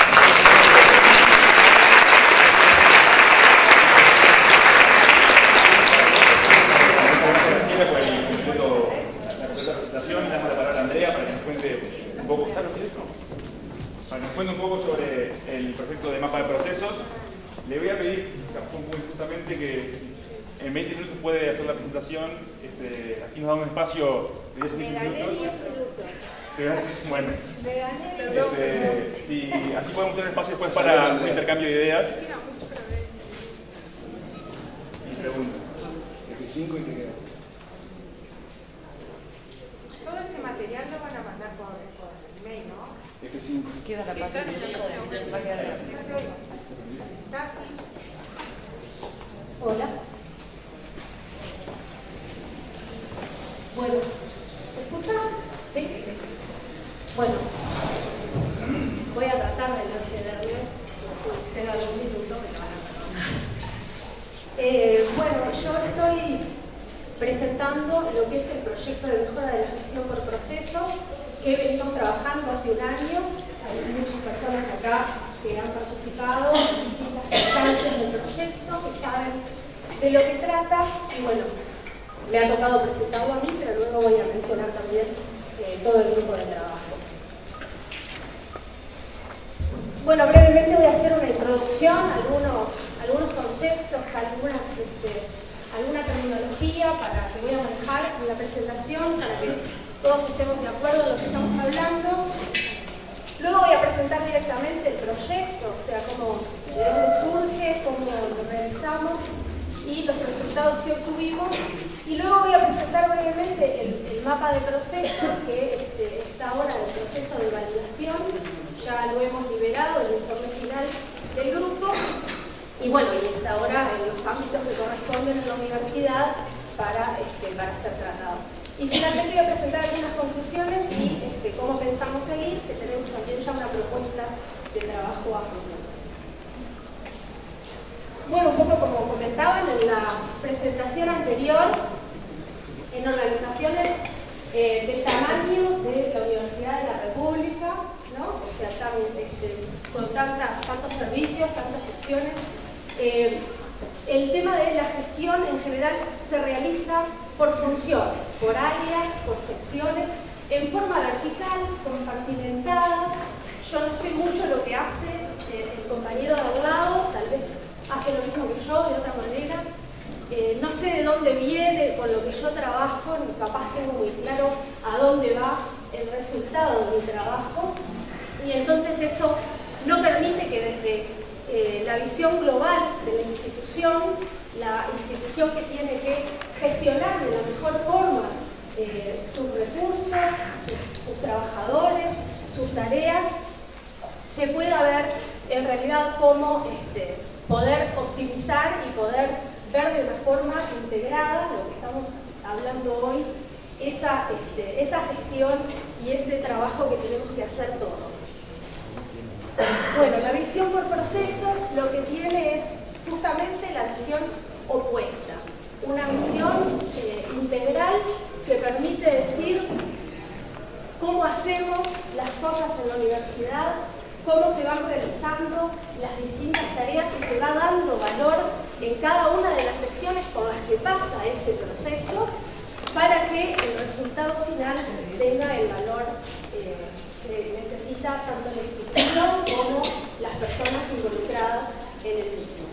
Por el completo, la completa presentación, le damos la palabra a Andrea para que nos cuente un poco, para que nos cuente un poco sobre el proyecto de mapa de procesos. Le voy a pedir justamente que en veinte minutos puede hacer la presentación, este, así nos da un espacio de diez a quince minutos. Bueno, este, sí, así podemos tener espacio después para un intercambio de ideas y preguntas. F cinco y te queda. Todo este material lo van a mandar por, por email, ¿no? F cinco. Queda la página. Va a quedar así. Hola. Bueno, ¿se escucha? Sí. Bueno, voy a tratar de no excederme, si exceda algún minuto me lo van a perdonar. Eh, bueno, yo estoy presentando lo que es el proyecto de mejora de la gestión por proceso que venimos trabajando hace un año. Hay muchas personas acá que han participado en distintas instancias del proyecto, que saben de lo que trata, y bueno, me ha tocado presentarlo a mí, pero luego voy a mencionar también eh, todo el grupo de trabajo. Bueno, brevemente voy a hacer una introducción, algunos, algunos conceptos, algunas, este, alguna terminología para que voy a manejar en la presentación, para que todos estemos de acuerdo en lo que estamos hablando. Luego voy a presentar directamente el proyecto, o sea, cómo, de dónde surge, cómo lo realizamos y los resultados que obtuvimos. Y luego voy a presentar brevemente el, el mapa de proceso, que este, está ahora en el proceso de validación. ya lo hemos liberado, el informe final del grupo, y bueno, y está ahora en los ámbitos que corresponden en la universidad para, este, para ser tratado. Y finalmente voy a presentar algunas conclusiones y este, cómo pensamos seguir, que tenemos también ya una propuesta de trabajo a futuro. Bueno, un poco como comentaban en la presentación anterior, en organizaciones eh, del tamaño de la Universidad de la República, ¿no? O sea, tan, este, con tantas, tantos servicios, tantas secciones, eh, el tema de la gestión en general se realiza por funciones, por áreas, por secciones, en forma vertical, compartimentada. Yo no sé mucho lo que hace eh, el compañero de al lado, tal vez hace lo mismo que yo de otra manera. Eh, no sé de dónde viene con lo que yo trabajo, ni capaz tengo muy claro a dónde va el resultado de mi trabajo. Y entonces eso no permite que desde eh, la visión global de la institución, la institución que tiene que gestionar de la mejor forma eh, sus recursos, sus, sus trabajadores, sus tareas, se pueda ver en realidad cómo este, poder optimizar y poder ver de una forma integrada lo que estamos hablando hoy, esa, este, esa gestión y ese trabajo que tenemos que hacer todos. Bueno, la visión por procesos lo que tiene es justamente la visión opuesta, una visión eh, integral que permite decir cómo hacemos las cosas en la universidad, cómo se van realizando las distintas tareas y se va dando valor en cada una de las secciones por las que pasa ese proceso para que el resultado final tenga el valor eh, que necesita tanto la institución como las personas involucradas en el mismo.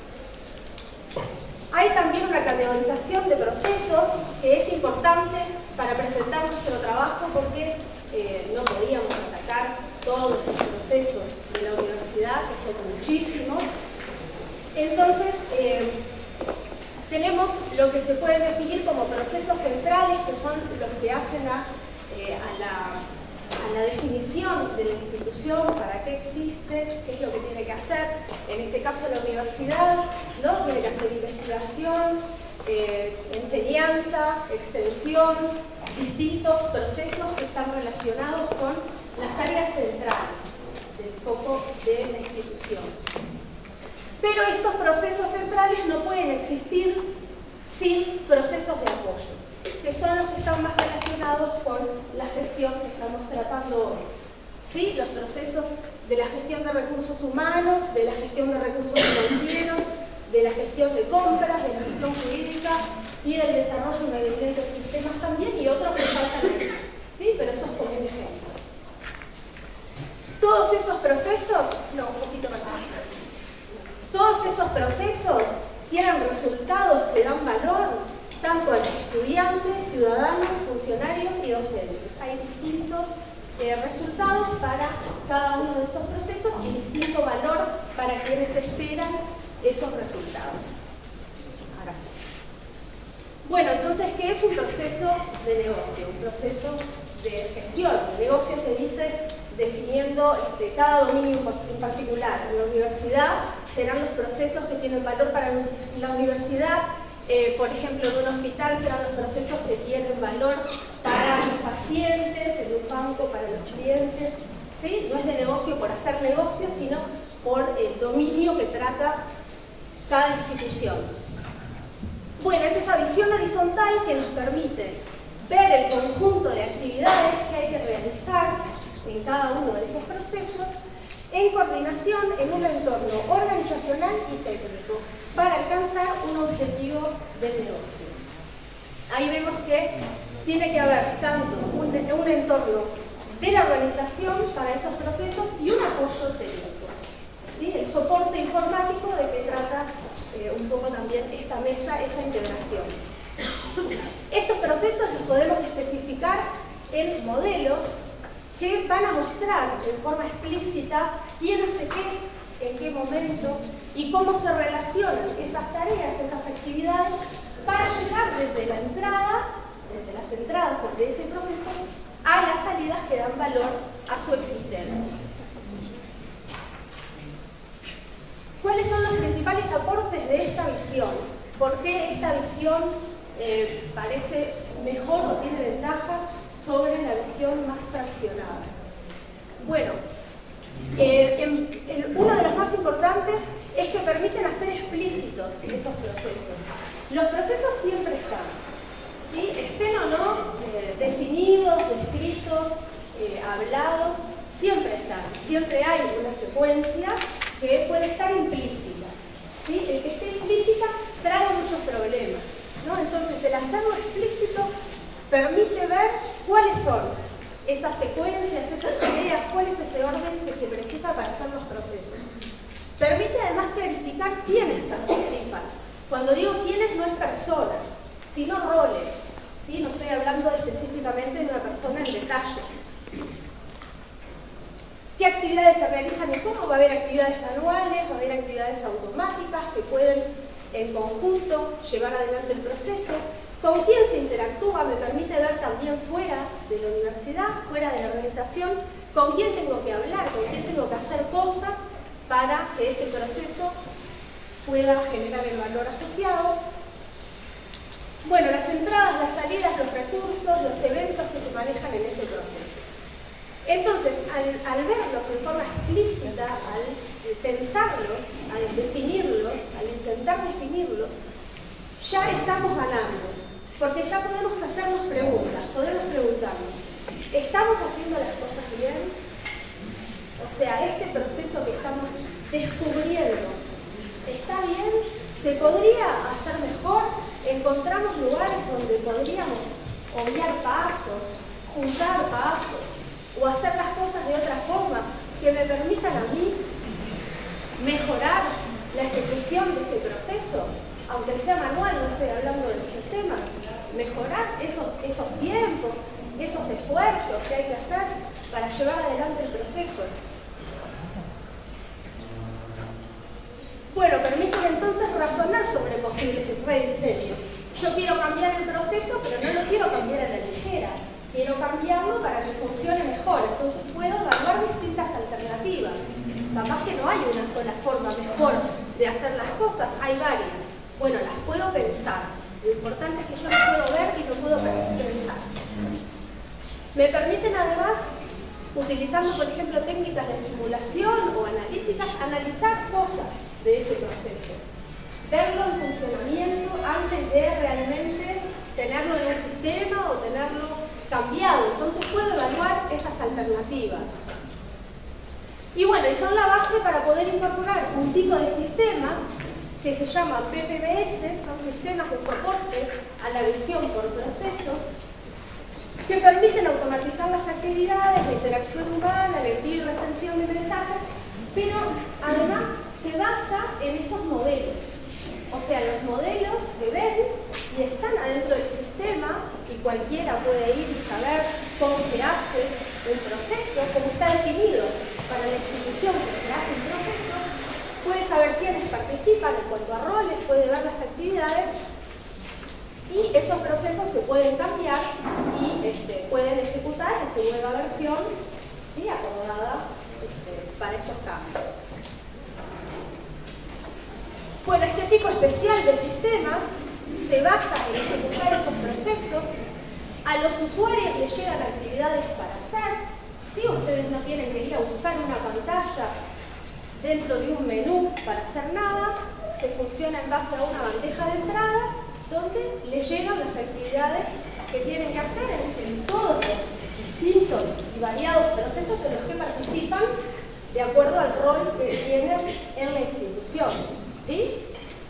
Hay también una categorización de procesos que es importante para presentar nuestro trabajo porque eh, no podíamos atacar todos los procesos de la universidad, que son muchísimos. Entonces, eh, tenemos lo que se puede definir como procesos centrales, que son los que hacen a, eh, a, la, a la definición de la institución, para qué existe, qué es lo que tiene que hacer. En este caso la universidad, ¿no? Tiene que hacer investigación, eh, enseñanza, extensión, distintos procesos que están relacionados con las áreas centrales del foco de la institución. Pero estos procesos centrales no pueden existir sin procesos de apoyo, que son los que están más relacionados con la gestión que estamos tratando hoy. ¿Sí? Los procesos de la gestión de recursos humanos, de la gestión de recursos financieros, de la gestión de compras, de la gestión jurídica y del desarrollo independiente de sistemas también, y otros que faltan ahí. ¿Sí? Pero eso es como un ejemplo. Todos esos procesos, no, un poquito más. Todos esos procesos tienen resultados que dan valor tanto a los estudiantes, ciudadanos, funcionarios y docentes. Hay distintos eh, resultados para cada uno de esos procesos y distinto valor para quienes esperan esos resultados. Ahora sí. Bueno, entonces, ¿qué es un proceso de negocio? Un proceso de gestión. El negocio se dice definiendo este, cada dominio en particular. En la universidad serán los procesos que tienen valor para la universidad. Eh, por ejemplo, en un hospital serán los procesos que tienen valor para los pacientes, en un banco para los clientes. ¿Sí? No es de negocio por hacer negocio, sino por el dominio que trata cada institución. Bueno, es esa visión horizontal que nos permite ver el conjunto de actividades que hay que realizar en cada uno de esos procesos en coordinación en un entorno organizacional y técnico para alcanzar un objetivo del negocio. Ahí vemos que tiene que haber tanto un, un entorno de la organización para esos procesos y un apoyo técnico. ¿Sí? El soporte informático de que trata eh, un poco también esta mesa, esa integración. Estos procesos los podemos especificar en modelos que van a mostrar de forma explícita quién hace qué, en qué momento y cómo se relacionan esas tareas, esas actividades para llegar desde la entrada, desde las entradas de ese proceso, a las salidas que dan valor a su existencia. de esta visión. ¿Por qué esta visión eh, parece mejor o tiene ventajas sobre la visión más fraccionada? Bueno, eh, en, en, uno de los más importantes es que permiten hacer explícitos esos procesos. Los procesos siempre están, ¿sí? Estén o no eh, definidos, descritos, eh, hablados, siempre están. Siempre hay una secuencia que puede estar implícita, ¿sí? El que esté implícita trae muchos problemas, ¿no? Entonces, el hacerlo explícito permite ver cuáles son esas secuencias, esas tareas, cuál es ese orden que se precisa para hacer los procesos. Permite además clarificar quiénes participan. Cuando digo quiénes, no es personas, sino roles, ¿sí? No estoy hablando específicamente de una persona en detalle. ¿Qué actividades se realizan y cómo? Va a haber actividades manuales, va a haber actividades automáticas que pueden en conjunto llevar adelante el proceso. ¿Con quién se interactúa? Me permite ver también fuera de la universidad, fuera de la organización, con quién tengo que hablar, con quién tengo que hacer cosas para que ese proceso pueda generar el valor asociado. Bueno, las entradas, las salidas, los recursos, los eventos que se manejan en ese proceso. Entonces, al, al verlos en forma explícita, al pensarlos, al definirlos, al intentar definirlos, ya estamos ganando, porque ya podemos hacernos preguntas, podemos preguntarnos, ¿estamos haciendo las cosas bien? O sea, este proceso que estamos descubriendo, ¿está bien? ¿Se podría hacer mejor? ¿Encontramos lugares donde podríamos obviar pasos, juntar pasos, o hacer las cosas de otra forma que me permitan a mí mejorar la ejecución de ese proceso? Aunque sea manual, no estoy hablando del sistema, mejorar esos, esos tiempos, esos esfuerzos que hay que hacer para llevar adelante el proceso. Bueno, permiten entonces razonar sobre posibles rediseños. Yo quiero cambiar el proceso, pero no lo quiero cambiar a la ligera. Quiero cambiarlo para que funcione mejor. Entonces puedo evaluar distintas alternativas. Capaz que no hay una sola forma mejor de hacer las cosas, hay varias. Bueno, las puedo pensar. Lo importante es que yo las puedo ver y lo puedo pensar. Me permiten además, utilizando por ejemplo técnicas de simulación o analíticas, analizar cosas de ese proceso. Verlo en funcionamiento antes de realmente tenerlo en un sistema o tenerlo cambiado. Entonces puedo evaluar esas alternativas. Y bueno, y son la base para poder incorporar un tipo de sistemas que se llama P P B S, son sistemas de soporte a la visión por procesos, que permiten automatizar las actividades, la interacción humana, el envío y recepción de mensajes, pero además se basa en esos modelos. O sea, los modelos se ven y están adentro del sistema y cualquiera puede ir y saber cómo se hace un proceso, cómo está definido para la institución que se hace un proceso, puede saber quiénes participan en cuanto a roles, puede ver las actividades y esos procesos se pueden cambiar y este, pueden ejecutar en su nueva versión, ¿sí? Acomodada este, para esos cambios. Bueno, este tipo especial de sistemas se basa en ejecutar esos procesos. A los usuarios les llegan actividades para hacer. ¿Sí? Ustedes no tienen que ir a buscar una pantalla dentro de un menú para hacer nada. Se funciona en base a una bandeja de entrada donde les llegan las actividades que tienen que hacer en, en todos los distintos y variados procesos en los que participan de acuerdo al rol que tienen en la institución. ¿Sí?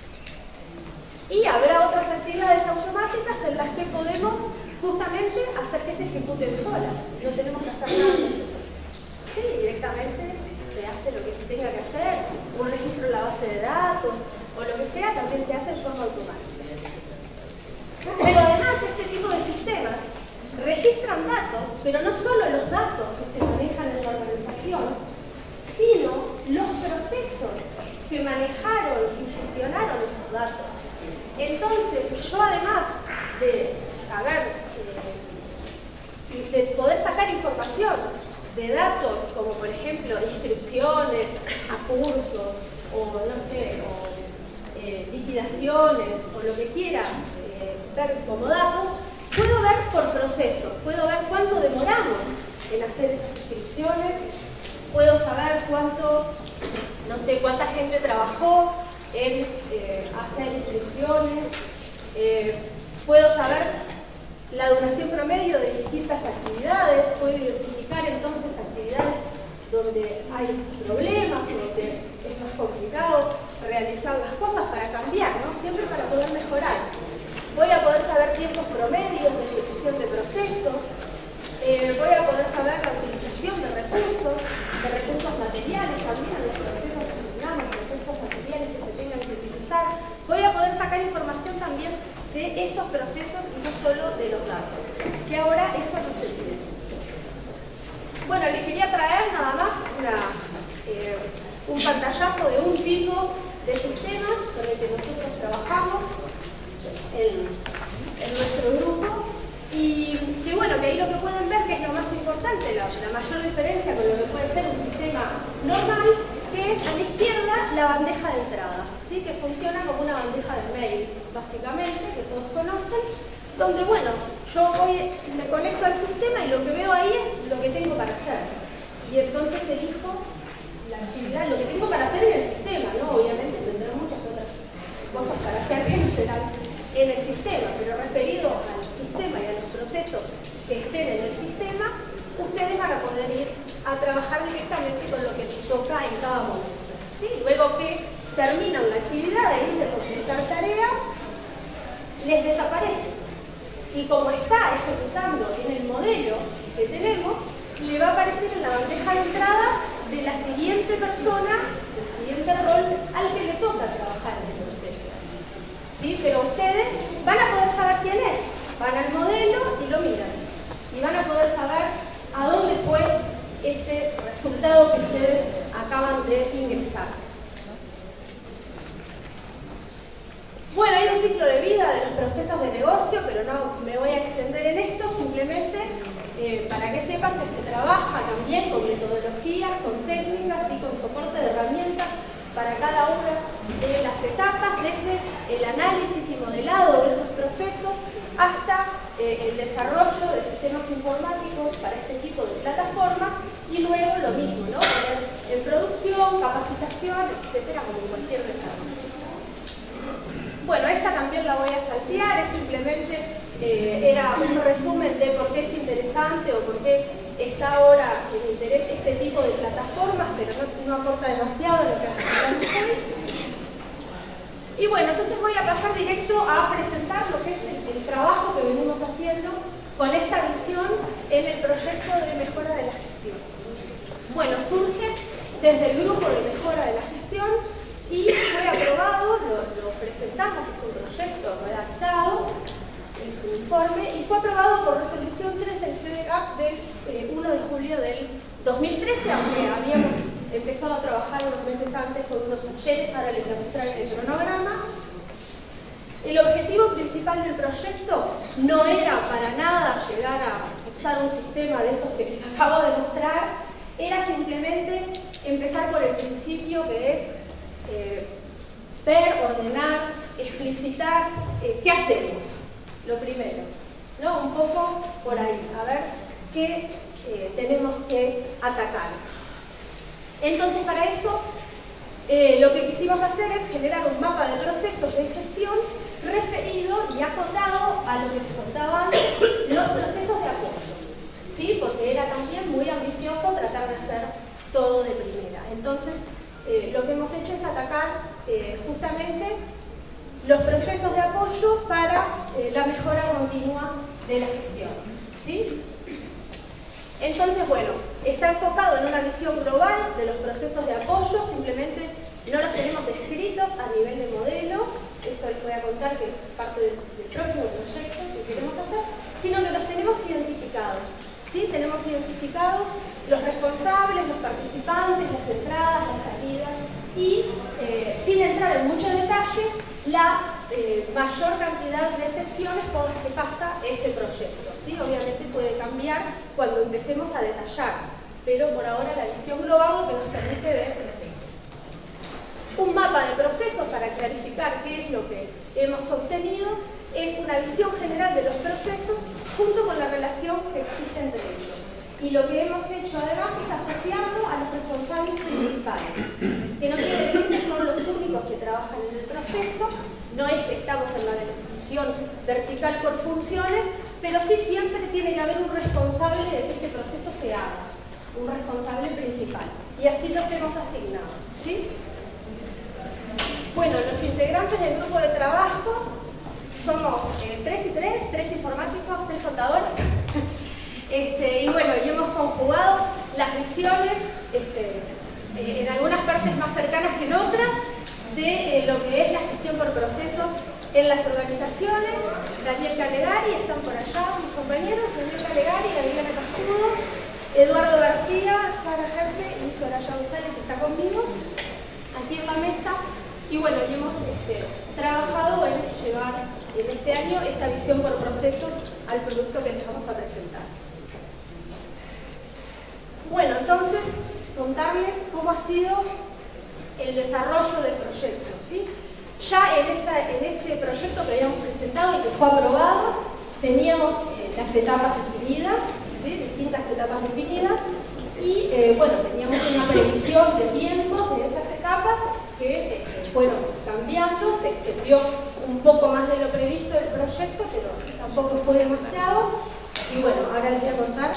Y habrá otras actividades automáticas en las que podemos justamente hacer que se ejecuten solas. No tenemos que hacer nada de eso. ¿Sí? Directamente se hace lo que se tenga que hacer, un registro en la base de datos o lo que sea, también se hace en forma automática. Pero además este tipo de sistemas registran datos, pero no solo los datos que se manejan en la organización, sino los procesos que manejaron y gestionaron esos datos. Entonces, yo además de saber, eh, de poder sacar información de datos como por ejemplo inscripciones a cursos o no sé, o eh, afiliaciones o lo que quiera eh, ver como datos, puedo ver por proceso, puedo ver cuánto demoramos en hacer esas inscripciones, puedo saber cuánto, no sé, cuánta gente trabajó en eh, hacer inscripciones, eh, puedo saber la duración promedio de distintas actividades, puedo identificar entonces actividades donde hay problemas, donde es más complicado realizar las cosas para cambiar, ¿no? Siempre para poder mejorar. Voy a poder saber tiempos promedios de ejecución de procesos, eh, voy a poder saber la utilización de recursos, de recursos materiales también, los procesos que tengamos, recursos materiales que se tengan que utilizar. Voy a poder sacar información también de esos procesos y no solo de los datos, que ahora eso no se tiene. Bueno, les quería traer nada más una, eh, un pantallazo de un tipo de sistemas con el que nosotros trabajamos en, en nuestro grupo y que bueno, que ahí lo que pueden ver que es lo más importante, la, la mayor diferencia con lo que puede ser un sistema normal, que es a la izquierda la bandeja de entrada, ¿sí? Que funciona como una bandeja de mail, básicamente, que todos conocen, donde, bueno, yo voy, me conecto al sistema y lo que veo ahí es lo que tengo para hacer. Y entonces elijo la actividad, lo que tengo para hacer en el sistema, ¿no? Obviamente tendré muchas otras cosas para hacer que no serán en el sistema, pero referido al sistema y a los procesos que estén en el sistema, ustedes van a poder ir a trabajar directamente con lo que les toca en cada momento, ¿sí? Luego que terminan la actividad de irse a completar tarea, les desaparece. Y como está ejecutando en el modelo que tenemos, le va a aparecer en la bandeja de entrada de la siguiente persona, del siguiente rol al que le toca trabajar en el proceso. ¿Sí? Pero ustedes van a poder saber quién es. Van al modelo y lo miran. Y van a poder saber a dónde fue ese resultado que ustedes acaban de ingresar. Bueno, hay un ciclo de vida de los procesos de negocio, pero no me voy a extender en esto, simplemente eh, para que sepan que se trabaja también con metodologías, con técnicas y con soporte de herramientas para cada una de las etapas, desde el análisis y modelado de esos procesos hasta eh, el desarrollo de sistemas informáticos para este tipo de plataformas y luego lo mismo, ¿no? En producción, capacitación, etcétera, como en cualquier desarrollo. Bueno, esta también la voy a saltear, es simplemente, eh, era un resumen de por qué es interesante o por qué está ahora en interés este tipo de plataformas, pero no, no aporta demasiado en lo que hablamos hoy. Y bueno, entonces voy a pasar directo a presentar lo que es el, el trabajo que venimos haciendo con esta visión en el proyecto de mejora de la gestión. Bueno, surge desde el grupo de mejora de la gestión y fue aprobado, lo, lo presentamos, es un proyecto redactado, es un informe, y fue aprobado por resolución tres del C D G A P del eh, uno de julio del dos mil trece, aunque habíamos empezado a trabajar unos meses antes con unos talleres, ahora les voy a mostrar el cronograma. El objetivo principal del proyecto no era para nada llegar a usar un sistema de esos que les acabo de mostrar, era simplemente empezar por el principio que es Eh, ver, ordenar, explicitar eh, qué hacemos, lo primero, ¿no? Un poco por ahí, a ver qué eh, tenemos que atacar. Entonces, para eso, eh, lo que quisimos hacer es generar un mapa de procesos de gestión referido y acotado a lo que les contaba antes, los procesos de apoyo, ¿sí? Porque era también muy ambicioso tratar de hacer todo de primera. Entonces, Eh, lo que hemos hecho es atacar eh, justamente los procesos de apoyo para eh, la mejora continua de la gestión, ¿sí? Entonces, bueno, está enfocado en una visión global de los procesos de apoyo, simplemente no los tenemos descritos a nivel de modelo, eso les voy a contar que es parte del, del próximo proyecto que queremos hacer, sino que los tenemos identificados, ¿sí? Tenemos identificados los responsables, los participantes, las entradas, las salidas y, eh, sin entrar en mucho detalle, la eh, mayor cantidad de secciones por las que pasa ese proyecto, ¿sí? Obviamente puede cambiar cuando empecemos a detallar, pero por ahora la visión global que nos permite ver proceso. Un mapa de procesos para clarificar qué es lo que hemos obtenido es una visión general de los procesos junto con la relación que existe entre ellos. Y lo que hemos hecho además es asociarlo a los responsables principales, que no quiere decir que son los únicos que trabajan en el proceso, no es que estamos en la definición vertical por funciones, pero sí siempre tiene que haber un responsable de que ese proceso se haga, un responsable principal. Y así los hemos asignado, ¿sí? Bueno, los integrantes del grupo de trabajo somos eh, tres y tres, tres informáticos, tres contadores. Este, y bueno, y hemos conjugado las visiones, este, eh, en algunas partes más cercanas que en otras, de eh, lo que es la gestión por procesos en las organizaciones. Daniel Calegari, están por allá mis compañeros, Daniel Calegari, Gabriela Cascudo, Eduardo García, Sara Jerte y Soraya González, que está conmigo, aquí en la mesa. Y bueno, y hemos este, trabajado en llevar en este año esta visión por procesos al producto que les vamos a presentar. Bueno, entonces, contarles cómo ha sido el desarrollo del proyecto, ¿sí? Ya en, esa, en ese proyecto que habíamos presentado y que fue aprobado, teníamos eh, las etapas definidas, ¿sí? Distintas etapas definidas, y eh, bueno, teníamos una previsión de tiempo de esas etapas que eh, fueron cambiando, se extendió un poco más de lo previsto del proyecto, pero tampoco fue demasiado. Y bueno, ahora les voy a contar.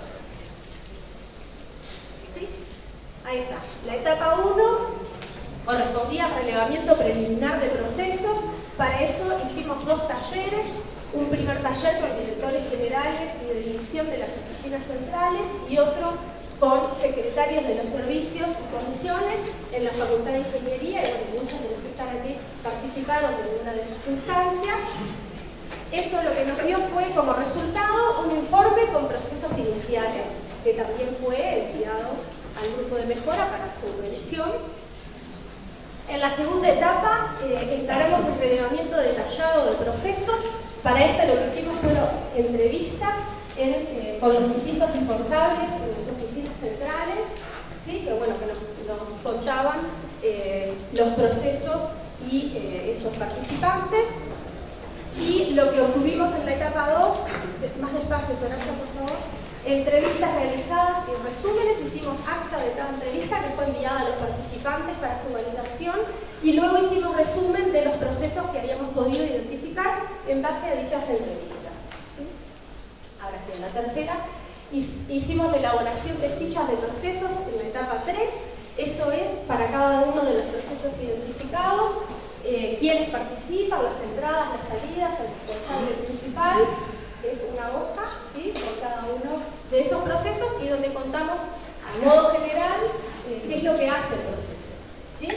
¿Sí? Ahí está. La etapa uno correspondía al relevamiento preliminar de procesos. Para eso hicimos dos talleres. Un primer taller con directores generales y de división de las oficinas centrales y otro con secretarios de los servicios y comisiones en la Facultad de Ingeniería, y bueno, muchos de los que están aquí participaron en una de esas instancias. Eso lo que nos dio fue como resultado un informe con procesos iniciales, que también fue enviado al grupo de mejora para su revisión. En la segunda etapa eh, estaremos en relevamiento detallado de procesos. Para esto lo que hicimos fueron entrevistas en, eh, con los distintos responsables en las oficinas centrales, ¿sí? que, bueno, que nos, nos contaban eh, los procesos y eh, esos participantes. Y lo que obtuvimos en la etapa dos, más despacio, Soraya, por favor, entrevistas realizadas y resúmenes. Hicimos acta de cada entrevista que fue enviada a los participantes para su validación, y luego hicimos resumen de los procesos que habíamos podido identificar en base a dichas entrevistas. ¿Sí? Ahora sí, en la tercera hicimos la elaboración de fichas de procesos en la etapa tres. Eso es para cada uno de los procesos identificados, eh, quiénes participan, las entradas, las salidas, el responsable principal. Es una hoja, ¿sí? por cada uno de esos procesos, y donde contamos a modo general eh, qué es lo que hace el proceso. ¿Sí?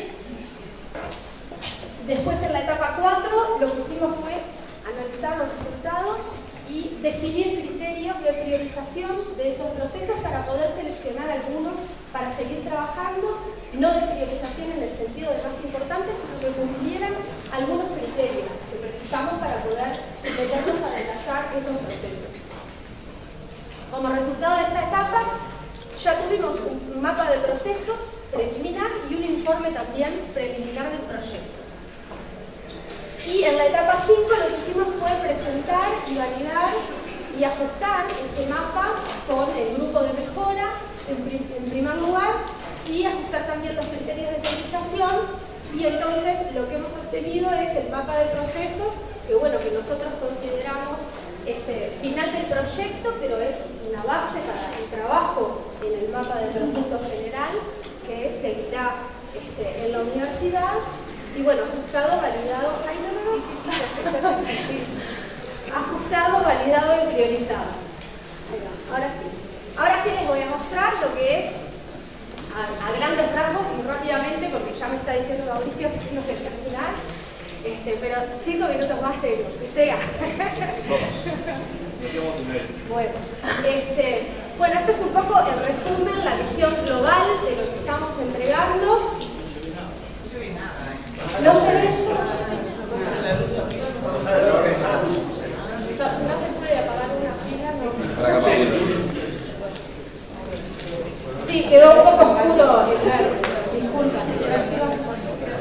Después, en la etapa cuatro, lo que hicimos fue analizar los resultados y definir criterios de priorización de esos procesos para poder seleccionar algunos para seguir trabajando, no de priorización en el sentido de más importantes, sino que cumplieran algunos criterios que precisamos para poder meternos a detallar esos procesos. Como resultado de esta etapa, ya tuvimos un mapa de procesos preliminar y un informe también preliminar del proyecto. Y en la etapa cinco lo que hicimos fue presentar y validar y ajustar ese mapa con el grupo de mejora, en, prim en primer lugar, y ajustar también los criterios de priorización. Y entonces lo que hemos obtenido es el mapa de procesos, que bueno, que nosotros consideramos este, final del proyecto, pero es una base para el trabajo en el mapa de procesos general, que seguirá este, en la universidad. Y bueno, ajustado, validado, ay, no, no, no, sí, sí, ya sé, ya sé, sí. Ajustado, validado y priorizado. Ahí va, ahora sí. Ahora sí les voy a mostrar lo que es a, a grandes rasgos y rápidamente, porque ya me está diciendo Mauricio que sí, no sé, al final, este, pero cinco minutos más tengo, que sea. Bueno, este, bueno, este es un poco el resumen, la visión global de lo que estamos entregando. No se ve esto. No, no se puede apagar una pila, no. Sí, quedó un poco oscuro, claro. Disculpa.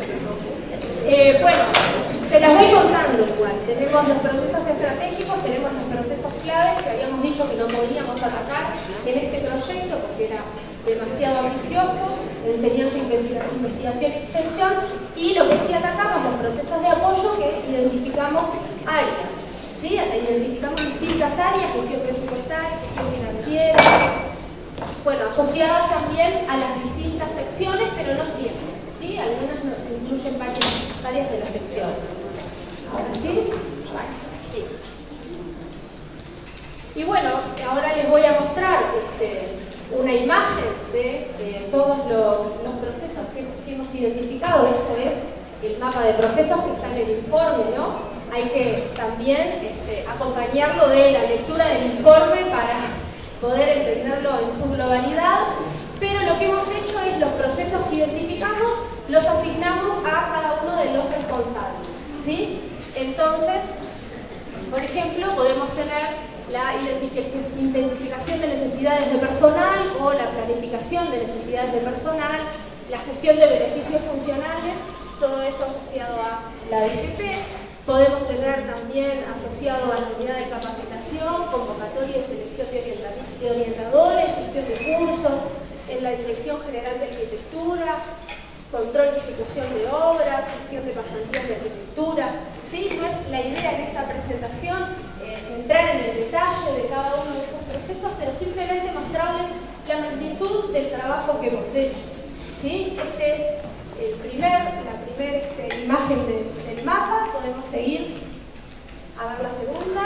investigación y extensión, y lo que sí atacamos los procesos de apoyo, que identificamos áreas, ¿sí? Identificamos distintas áreas, gestión presupuestaria, gestión financiera, bueno, asociadas también a las distintas secciones, pero no siempre, ¿sí? Algunas no, incluyen varias, varias de las secciones. ¿Ahora sí? Sí. Y bueno, ahora les voy a mostrar este, una imagen de, de todos los, los procesos que, que hemos identificado. Esto es el mapa de procesos que está en el informe, ¿no? Hay que también este, acompañarlo de la lectura del informe para poder entenderlo en su globalidad, pero lo que hemos hecho es los procesos que identificamos, los asignamos a cada uno de los responsables, ¿sí? Entonces, por ejemplo, podemos tener la identificación de necesidades de personal o la planificación de necesidades de personal, la gestión de beneficios funcionales, todo eso asociado a la D G P. Podemos tener también asociado a la unidad de capacitación, convocatoria y selección de orientadores, gestión de cursos, en la Dirección General de Arquitectura, control y ejecución de obras, gestión de pasantías de arquitectura. Sí, no es la idea en esta presentación eh, entrar en el detalle de cada uno de esos procesos, pero simplemente mostrarles la magnitud del trabajo que hemos hecho. ¿Sí? Este es el primer, la primera este, imagen de, del mapa. Podemos seguir a ver la segunda,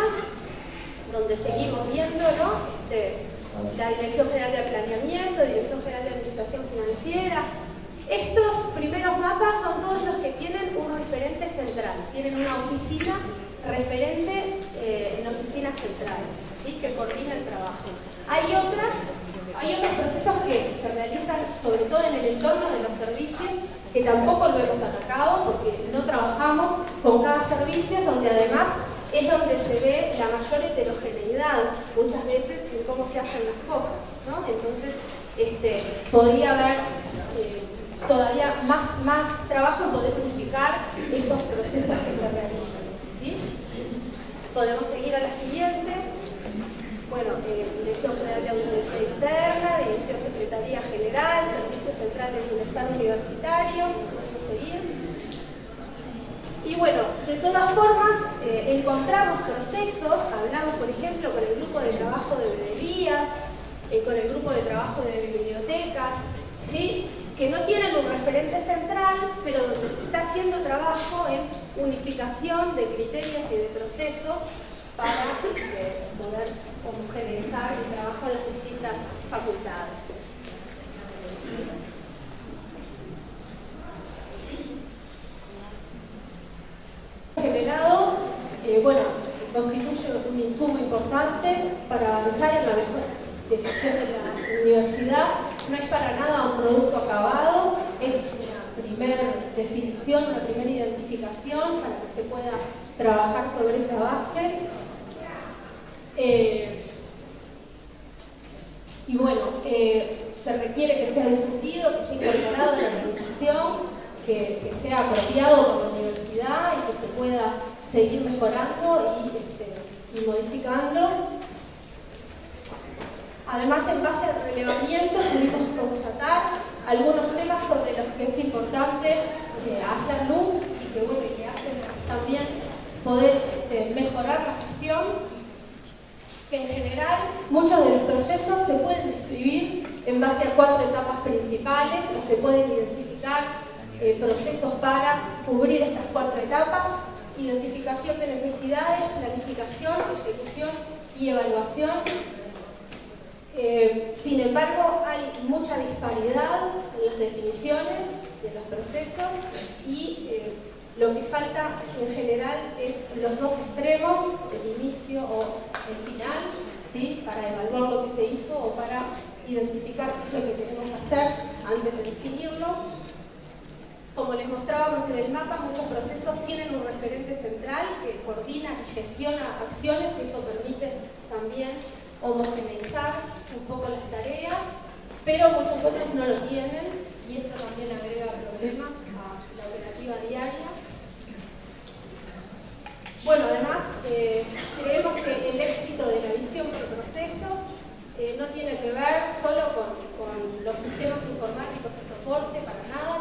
donde seguimos viendo, ¿no? Este, la Dirección General de Planeamiento, Dirección General de Administración Financiera. Estos primeros mapas son todos los que tienen un referente central, tienen una oficina referente eh, en oficinas centrales, ¿sí? Que coordina el trabajo. Hay otras, hay otros procesos que se realizan sobre todo en el entorno de los servicios, que tampoco lo hemos atacado porque no trabajamos con cada servicio, donde además es donde se ve la mayor heterogeneidad muchas veces en cómo se hacen las cosas, ¿no? Entonces, este, podría haber eh, todavía más, más trabajo en poder unificar esos procesos que se realizan, ¿sí? Podemos seguir a la siguiente. Bueno, eh, Dirección General de Auditoría Interna, Dirección Secretaría General, Servicio Central del Bienestar Universitario. Podemos seguir. Y bueno, de todas formas, eh, encontramos procesos, hablamos por ejemplo con el grupo de trabajo de librerías, eh, con el grupo de trabajo de bibliotecas, ¿sí? Que no tienen un referente central, pero donde se está haciendo trabajo en unificación de criterios y de procesos para eh, poder homogeneizar el trabajo en las distintas facultades. Generado, eh, bueno, constituye un insumo importante para avanzar en la mejor gestión de la universidad. No es para nada un producto acabado, es una primera definición, una primera identificación para que se pueda trabajar sobre esa base. Eh, y bueno, eh, se requiere que sea discutido, que sea incorporado en la organización, que, que sea apropiado por la universidad y que se pueda seguir mejorando y, este, y modificando. Además, en base al relevamiento, pudimos constatar algunos temas sobre los que es importante eh, hacer luz y que, bueno, que hacen también poder este, mejorar la gestión. Que en general muchos de los procesos se pueden describir en base a cuatro etapas principales o se pueden identificar eh, procesos para cubrir estas cuatro etapas: identificación de necesidades, planificación, ejecución y evaluación. Eh, sin embargo, hay mucha disparidad en las definiciones de los procesos y eh, lo que falta en general es los dos extremos, el inicio o el final, ¿sí? Para evaluar lo que se hizo o para identificar qué es lo que tenemos que hacer antes de definirlo. Como les mostrábamos en el mapa, muchos procesos tienen un referente central que coordina y gestiona acciones y eso permite también homogeneizar un poco las tareas, pero muchos otros no lo tienen y eso también agrega problemas a la operativa diaria. Bueno, además, eh, creemos que el éxito de la visión por procesos eh, no tiene que ver solo con, con los sistemas informáticos de soporte, para nada,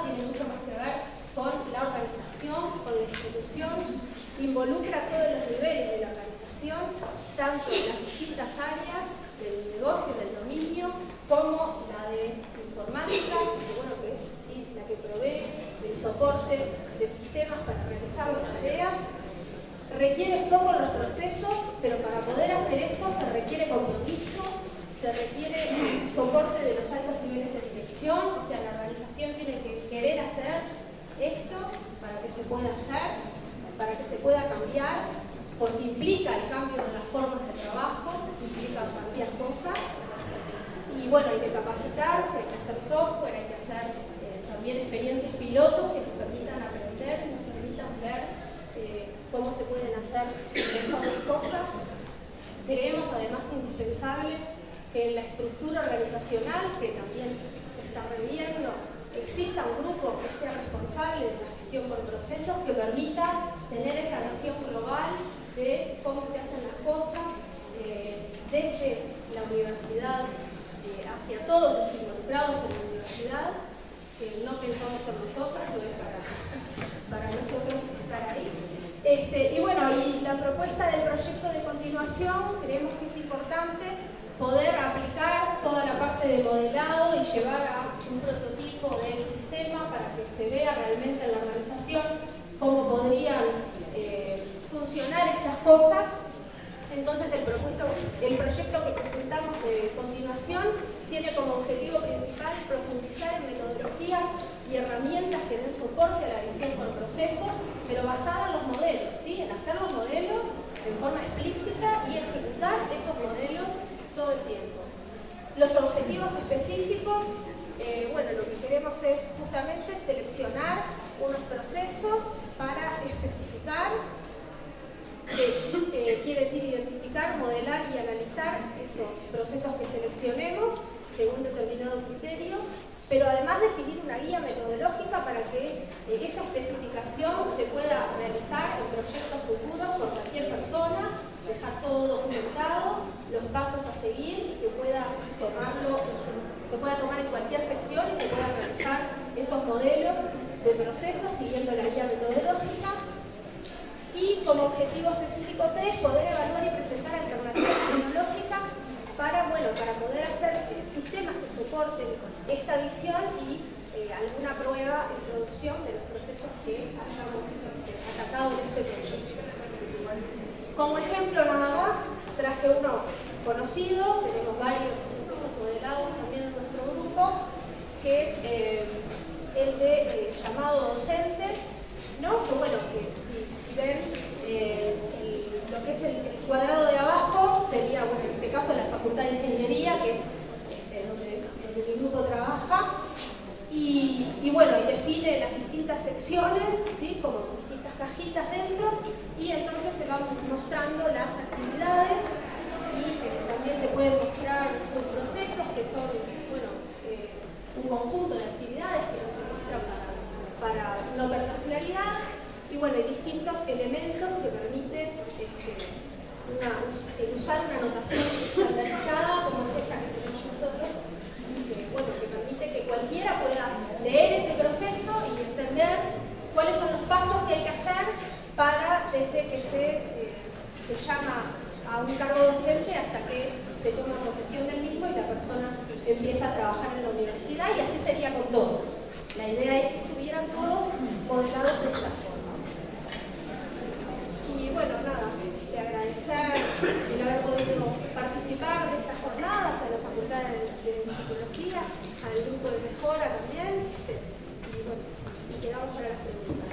involucra a todos los niveles de la organización, tanto en las distintas áreas del negocio, del dominio, como la de informática, que, bueno, que es sí, la que provee el soporte de sistemas para realizar las tareas. Requiere foco en los procesos, pero para poder hacer eso se requiere compromiso, se requiere soporte de los altos niveles de dirección, o sea, la organización tiene que querer hacer esto para que se pueda hacer, para que se pueda cambiar, porque implica el cambio en las formas de trabajo, implica cambiar cosas. Y bueno, hay que capacitarse, hay que hacer software, hay que hacer eh, también experiencias pilotos que nos permitan aprender, que nos permitan ver eh, cómo se pueden hacer mejores cosas. Creemos además indispensable que en la estructura organizacional, que también se está reviendo, exista un grupo que sea responsable de la gestión por procesos, que permita tener esa visión global de cómo se hacen las cosas eh, desde la universidad eh, hacia todos los involucrados en la universidad, que no pensamos en nosotras, no es para, para nosotros estar ahí. Este, y bueno, y la propuesta del proyecto de continuación, creemos que es importante poder aplicar toda la parte de modelado y llevar a un prototipo del sistema para que se vea realmente en la organización cómo podrían eh, funcionar estas cosas. Entonces el, propuesto, el proyecto que presentamos de continuación tiene como objetivo principal profundizar en metodologías y herramientas que den soporte a la visión por proceso, pero basada en los modelos, ¿sí? En hacer los modelos de forma explícita y ejecutar esos modelos todo el tiempo. Los objetivos específicos, eh, bueno, lo que queremos es justamente seleccionar unos procesos para especificar, que eh, quiere decir identificar, modelar y analizar esos procesos que seleccionemos según determinado criterio, pero además definir una guía metodológica para que eh, esa especificación se pueda realizar en proyectos futuros por cualquier persona, dejar todo documentado, los pasos a seguir y que pueda tomarlo, se pueda tomar en cualquier sección y se puedan realizar esos modelos de procesos siguiendo la guía metodológica. Y como objetivo específico tres, poder evaluar y presentar alternativas tecnológicas para, bueno, para poder hacer eh, sistemas que soporten esta visión y eh, alguna prueba en producción de los procesos que hayamos eh, atacado en este proyecto. Como ejemplo nada más, traje uno conocido, tenemos varios modelados también en nuestro grupo, que es eh, el de eh, llamado docente, ¿no? Que bueno, que si, si ven eh, el, lo que es el, el cuadrado de abajo, sería, bueno, en este caso la Facultad de Ingeniería, que es este, donde, donde mi grupo trabaja, y, y bueno, y define las distintas secciones, ¿sí? Como distintas cajitas dentro, y entonces se van mostrando las actividades y eh, también se pueden mostrar sus procesos, que son, bueno, eh, un conjunto de actividades que no se muestran para, para no perder claridad, y bueno, hay distintos elementos que permiten este, una, usar una notación estandarizada como es esta que tenemos nosotros, que, bueno, que permite que cualquiera pueda leer ese proceso y entender cuáles son los pasos que hay que hacer para, desde que se, se, se llama a un cargo docente hasta que se toma posesión del mismo y la persona empieza a trabajar en la universidad, y así sería con todos. La idea es que estuvieran todos modelados de esta forma. Y bueno, nada, de agradecer el haber podido participar de estas jornadas, a la Facultad de, de Psicología, al grupo de mejora también, y bueno, y quedamos para las preguntas.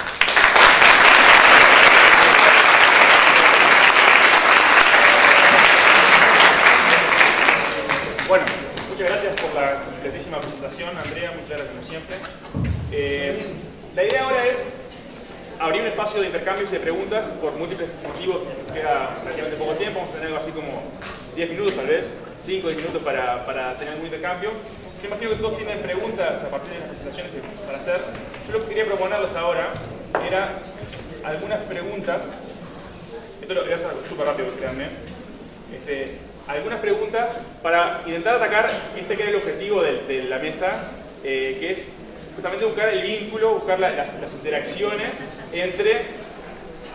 Bueno, muchas gracias por la completísima presentación, Andrea, muchas gracias como siempre. Eh, la idea ahora es abrir un espacio de intercambios y de preguntas por múltiples motivos. Nos queda relativamente poco tiempo, vamos a tener algo así como diez minutos tal vez, cinco o diez minutos para, para tener algún intercambio. Yo imagino que todos tienen preguntas a partir de las presentaciones para hacer. Yo lo que quería proponerles ahora era algunas preguntas. Esto lo voy a hacer súper rápido, créanme. Este, algunas preguntas para intentar atacar este que era el objetivo de, de la mesa, eh, que es justamente buscar el vínculo, buscar la, las, las interacciones entre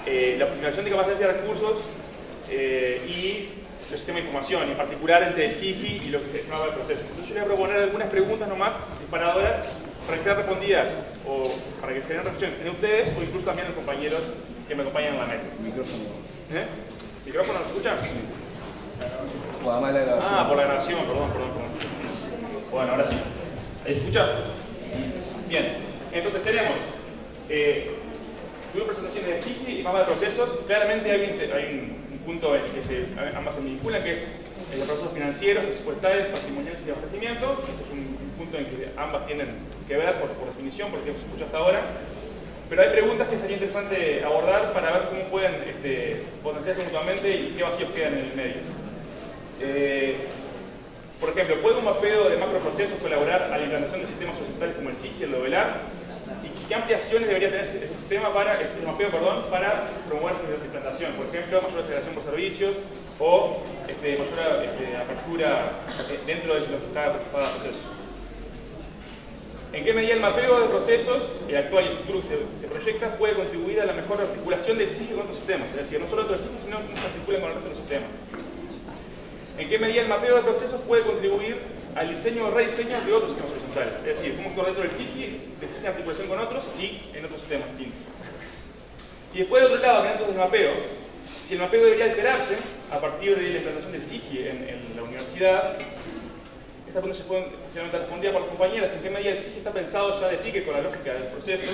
eh, la optimización de capacidades y recursos eh, y los sistemas de información, en particular entre el S I G I y lo que se llama el proceso. Entonces yo le voy a proponer algunas preguntas nomás disparadoras para que sean respondidas o para que generen reflexiones entre ustedes o incluso también los compañeros que me acompañan en la mesa. Micrófono. ¿Eh? ¿Micrófono? ¿Lo escuchan? O además la grabación. Ah, por la grabación, perdón, perdón, perdón. Bueno, ahora sí. ¿Ahí se escucha? Bien, entonces tenemos eh, una presentación de S I G I y mapa de procesos. Claramente hay un, hay un, un punto en el que se, ambas se vinculan, que es los procesos financieros, presupuestales, patrimoniales y de abastecimiento. Este es un, un punto en que ambas tienen que ver por, por definición, por lo que hemos escuchado hasta ahora. Pero hay preguntas que sería interesante abordar para ver cómo pueden este, potenciarse mutuamente y qué vacíos quedan en el medio. Eh, por ejemplo, ¿puede un mapeo de macroprocesos colaborar a la implantación de sistemas horizontales como el S I G I y el Dovelar? ¿Y qué ampliaciones debería tener ese sistema para, ese mapeo, perdón, para promover esa implantación? Por ejemplo, mayor aceleración por servicios o este, mayor este, apertura dentro de lo que está cada proceso. ¿En qué medida el mapeo de procesos, el actual y el futuro que se, se proyecta, puede contribuir a la mejor articulación del S I G I con otros sistemas? Es decir, no solo del S I G I, sino cómo se articulan con el resto de los sistemas. ¿En qué medida el mapeo de procesos puede contribuir al diseño o rediseño de otros sistemas horizontales? Es decir, cómo se dentro del S I G I, decide articulación con otros y en otros sistemas distintos. Y después, de otro lado, dentro del mapeo, si el mapeo debería alterarse a partir de la implantación del S I G I en, en la universidad. Esta pregunta se puede ser respondida por las compañeras. ¿En qué medida el S I G I está pensado ya de pique con la lógica del proceso?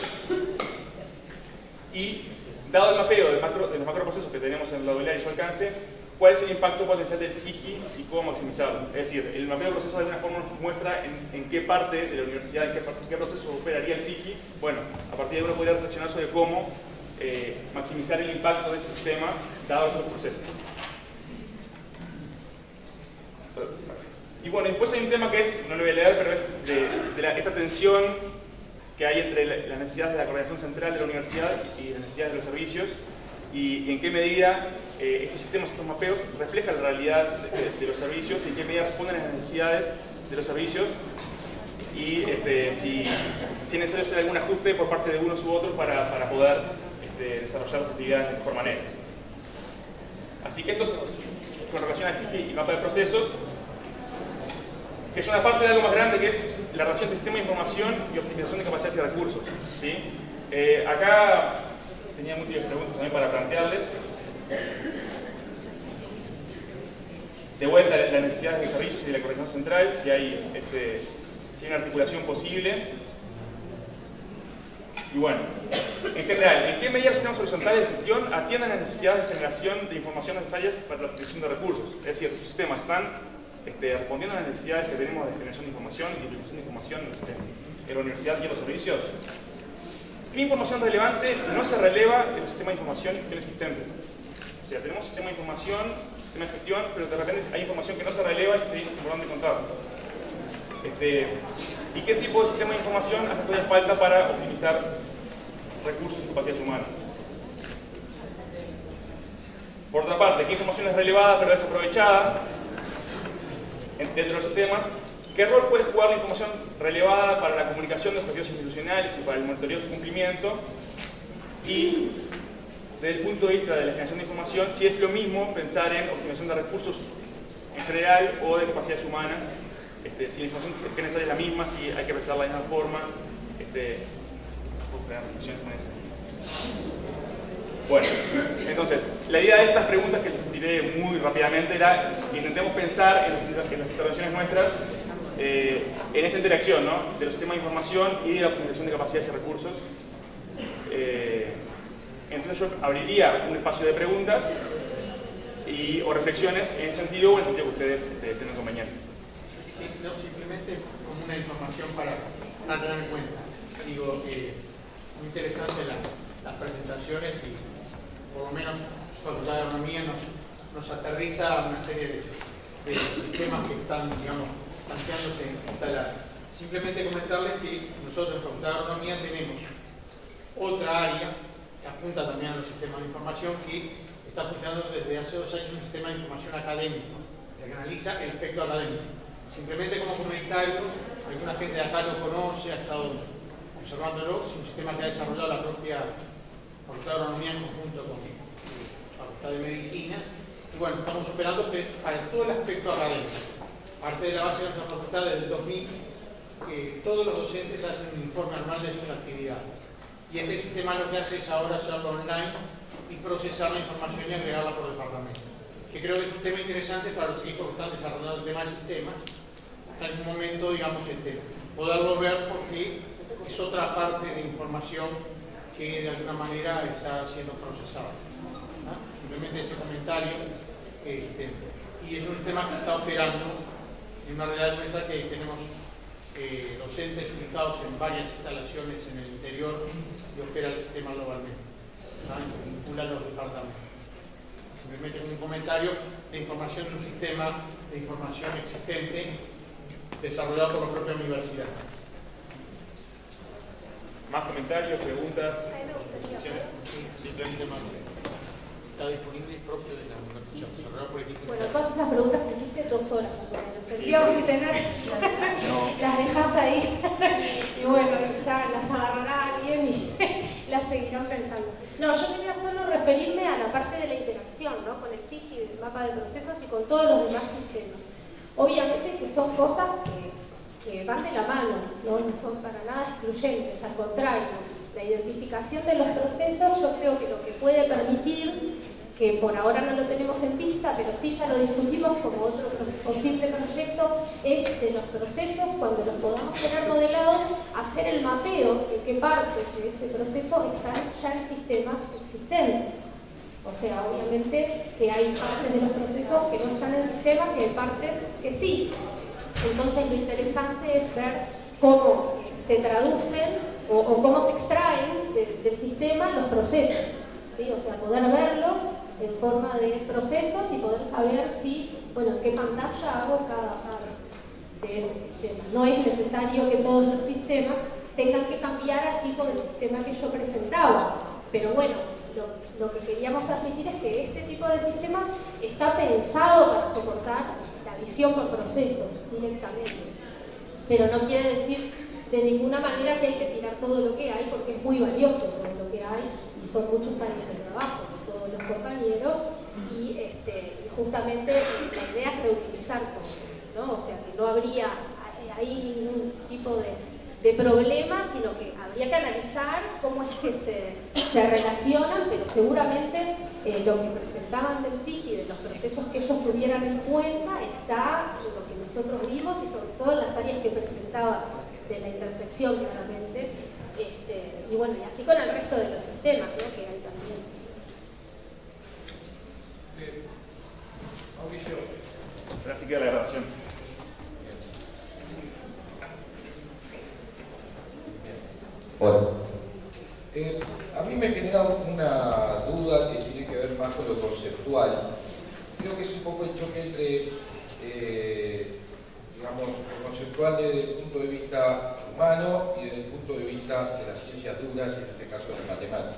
Y, dado el mapeo de, macro, de los macroprocesos que tenemos en la Dovelar y su alcance, ¿cuál es el impacto potencial del S I G I y cómo maximizarlo? Es decir, el mapeo de procesos de alguna forma nos muestra en, en qué parte de la universidad, en qué, parte, en qué proceso operaría el S I G I. Bueno, a partir de ahí uno podría reflexionar sobre cómo eh, maximizar el impacto de ese sistema dado esos procesos. Y bueno, después hay un tema que es, no lo voy a leer, pero es de, de la, esta tensión que hay entre la, las necesidades de la coordinación central de la universidad y las necesidades de los servicios, y, y en qué medida eh, estos sistemas, estos mapeos, reflejan la realidad de, de los servicios y en qué medida responden a las necesidades de los servicios, y este, si, si es necesario hacer algún ajuste por parte de unos u otros para, para poder este, desarrollar las actividades de mejor manera. Así que esto es con relación al S I G I y mapa de procesos, que es una parte de algo más grande, que es la relación de sistema de información y optimización de capacidades y recursos. ¿Sí? Eh, acá tenía múltiples preguntas también para plantearles. De vuelta, las necesidades de servicios y de la coordinación central, si hay, este, si hay una articulación posible. Y bueno, en general, ¿en qué medida los sistemas horizontales de gestión atienden las necesidades de generación de información necesarias para la obtención de recursos? Es decir, los sistemas están Este, respondiendo a las necesidades que tenemos de generación de información y de utilización de información este, en la universidad y en los servicios. ¿Qué información relevante no se releva en el sistema de información y gestión existentes? O sea, tenemos sistema de información, sistema de gestión, pero de repente hay información que no se releva y se dice por dónde contar. Este, ¿Y qué tipo de sistema de información hace todavía falta para optimizar recursos y capacidades humanas? Por otra parte, ¿qué información es relevada pero desaprovechada dentro de los sistemas? ¿Qué rol puede jugar la información relevada para la comunicación de objetivos institucionales y para el monitoreo de su cumplimiento? Y desde el punto de vista de la generación de información, si es lo mismo pensar en optimización de recursos en general o de capacidades humanas, este, si la información que es necesaria es la misma, si hay que pensarla de la misma forma, este, puedo crear reflexiones en ese sentido. Bueno, entonces, la idea de estas preguntas que les diré muy rápidamente era intentemos pensar en, los, en las intervenciones nuestras eh, en esta interacción, ¿no?, de los sistemas de información y de la optimización de capacidades y recursos. Eh, entonces yo abriría un espacio de preguntas y, o reflexiones en el sentido o en el sentido que ustedes este, tengan conveniente. Sí, no, simplemente como una información para, para tener en cuenta. Digo, eh, muy interesante la, las presentaciones y por lo menos Facultad de Agronomía nos, nos aterriza a una serie de, de temas que están, digamos, planteándose instalar. Simplemente comentarles que nosotros en Facultad de Agronomía tenemos otra área que apunta también a los sistemas de información que está funcionando desde hace dos años, un sistema de información académico que analiza el aspecto académico. Simplemente como comentario, alguna gente de acá lo conoce, ha estado observándolo, es un sistema que ha desarrollado la propia Facultad de Agronomía en conjunto con la Facultad de Medicina. Y bueno, estamos operando para todo el aspecto académico. Parte de la base de nuestra facultad desde el dos mil, que todos los docentes hacen un informe anual de sus actividades. Y este sistema lo que hace es ahora hacerlo online y procesar la información y agregarla por departamento. Que creo que es un tema interesante para los equipos que están desarrollando el tema de sistemas. Hasta en un momento, digamos, el tema. Poderlo ver porque es otra parte de información que de alguna manera está siendo procesada. ¿Ah? Simplemente ese comentario. Este, y es un tema que está operando en una realidad nuestra que tenemos eh, docentes ubicados en varias instalaciones en el interior y opera el sistema globalmente. ¿Ah? Y vincula los departamentos. Simplemente un comentario de información de un sistema de información existente desarrollado por la propia universidad. ¿Más comentarios, preguntas? Sí, simplemente más. Está disponible propio de la universidad, desarrollado por el equipo. Bueno, todas esas preguntas que hiciste dos horas más o menos. Tendríamos que tener, las dejás ahí y bueno, ya las agarrará alguien y las seguirán pensando. No, yo quería solo referirme a la parte de la interacción, ¿no? Con el S I G I, del mapa de procesos y con todos los demás sistemas. Obviamente que son cosas que, que van de la mano, ¿no? No son para nada excluyentes, al contrario. La identificación de los procesos yo creo que lo que puede permitir, que por ahora no lo tenemos en pista, pero sí ya lo discutimos como otro posible proyecto, es de los procesos, cuando los podamos tener modelados, hacer el mapeo de qué partes de ese proceso están ya en sistemas existentes. O sea, obviamente que hay partes de los procesos que no están en sistemas y hay partes que sí. Entonces lo interesante es ver cómo se traducen o, o cómo se extraen de, del sistema los procesos, ¿sí? O sea, poder verlos en forma de procesos y poder saber si, bueno, en qué pantalla hago cada parte de ese sistema. No es necesario que todos los sistemas tengan que cambiar al tipo de sistema que yo presentaba, pero bueno, lo, lo que queríamos transmitir es que este tipo de sistemas está pensado para soportar la visión por procesos directamente, pero no quiere decir de ninguna manera que hay que tirar todo lo que hay, porque es muy valioso todo lo que hay y son muchos años de trabajo con todos los compañeros y, este, y justamente la idea es reutilizar todo, ¿no? O sea que no habría ahí ningún tipo de, de problema, sino que habría que analizar cómo es que se, se relacionan, pero seguramente eh, lo que presentaban del S I G I, de los procesos que ellos tuvieran en cuenta, está en lo que nosotros vimos y sobre todo en las áreas que presentabas de la intersección claramente, este, y bueno, y así con el resto de los sistemas, ¿no? Que hay también. Eh, Mauricio. Ahora sí queda la grabación. Bueno, eh, a mí me genera una duda que tiene que ver más con lo conceptual. Creo que es un poco el choque entre eh, digamos, lo conceptual desde el punto de vista humano y desde el punto de vista de las ciencias duras, en este caso de la matemática.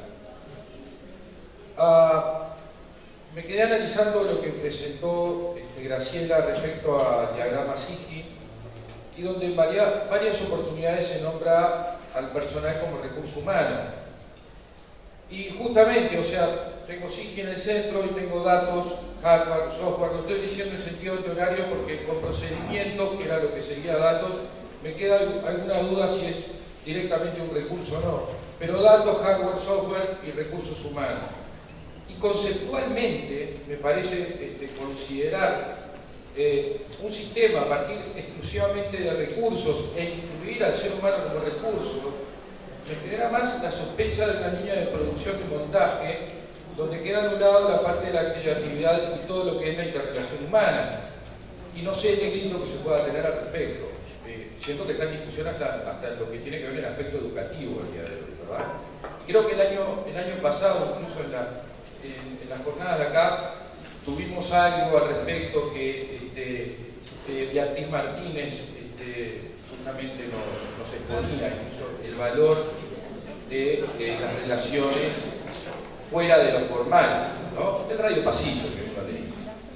Ah, me quedé analizando lo que presentó este, Graciela respecto al diagrama S I G I y donde en varias, varias oportunidades se nombra al personal como recurso humano. Y justamente, o sea, tengo S I G I en el centro y tengo datos, hardware, software, lo estoy diciendo en sentido teorario porque con procedimientos, que era lo que seguía datos, me queda alguna duda si es directamente un recurso o no. Pero datos, hardware, software y recursos humanos. Y conceptualmente, me parece este, considerar eh, un sistema a partir exclusivamente de recursos e incluir al ser humano como recurso, me genera más la sospecha de una línea de producción y montaje donde queda anulado la parte de la creatividad y todo lo que es la interrelación humana. Y no sé el éxito que se pueda tener al respecto. Eh, siento que está en discusión hasta, hasta lo que tiene que ver el aspecto educativo el día de hoy, ¿verdad? Y creo que el año, el año pasado, incluso en la, en, en la jornada de acá, tuvimos algo al respecto que este, eh, Beatriz Martínez este, justamente nos, nos exponía, incluso el valor de eh, las relaciones fuera de lo formal, ¿no? El radio pasillo que uno le dice.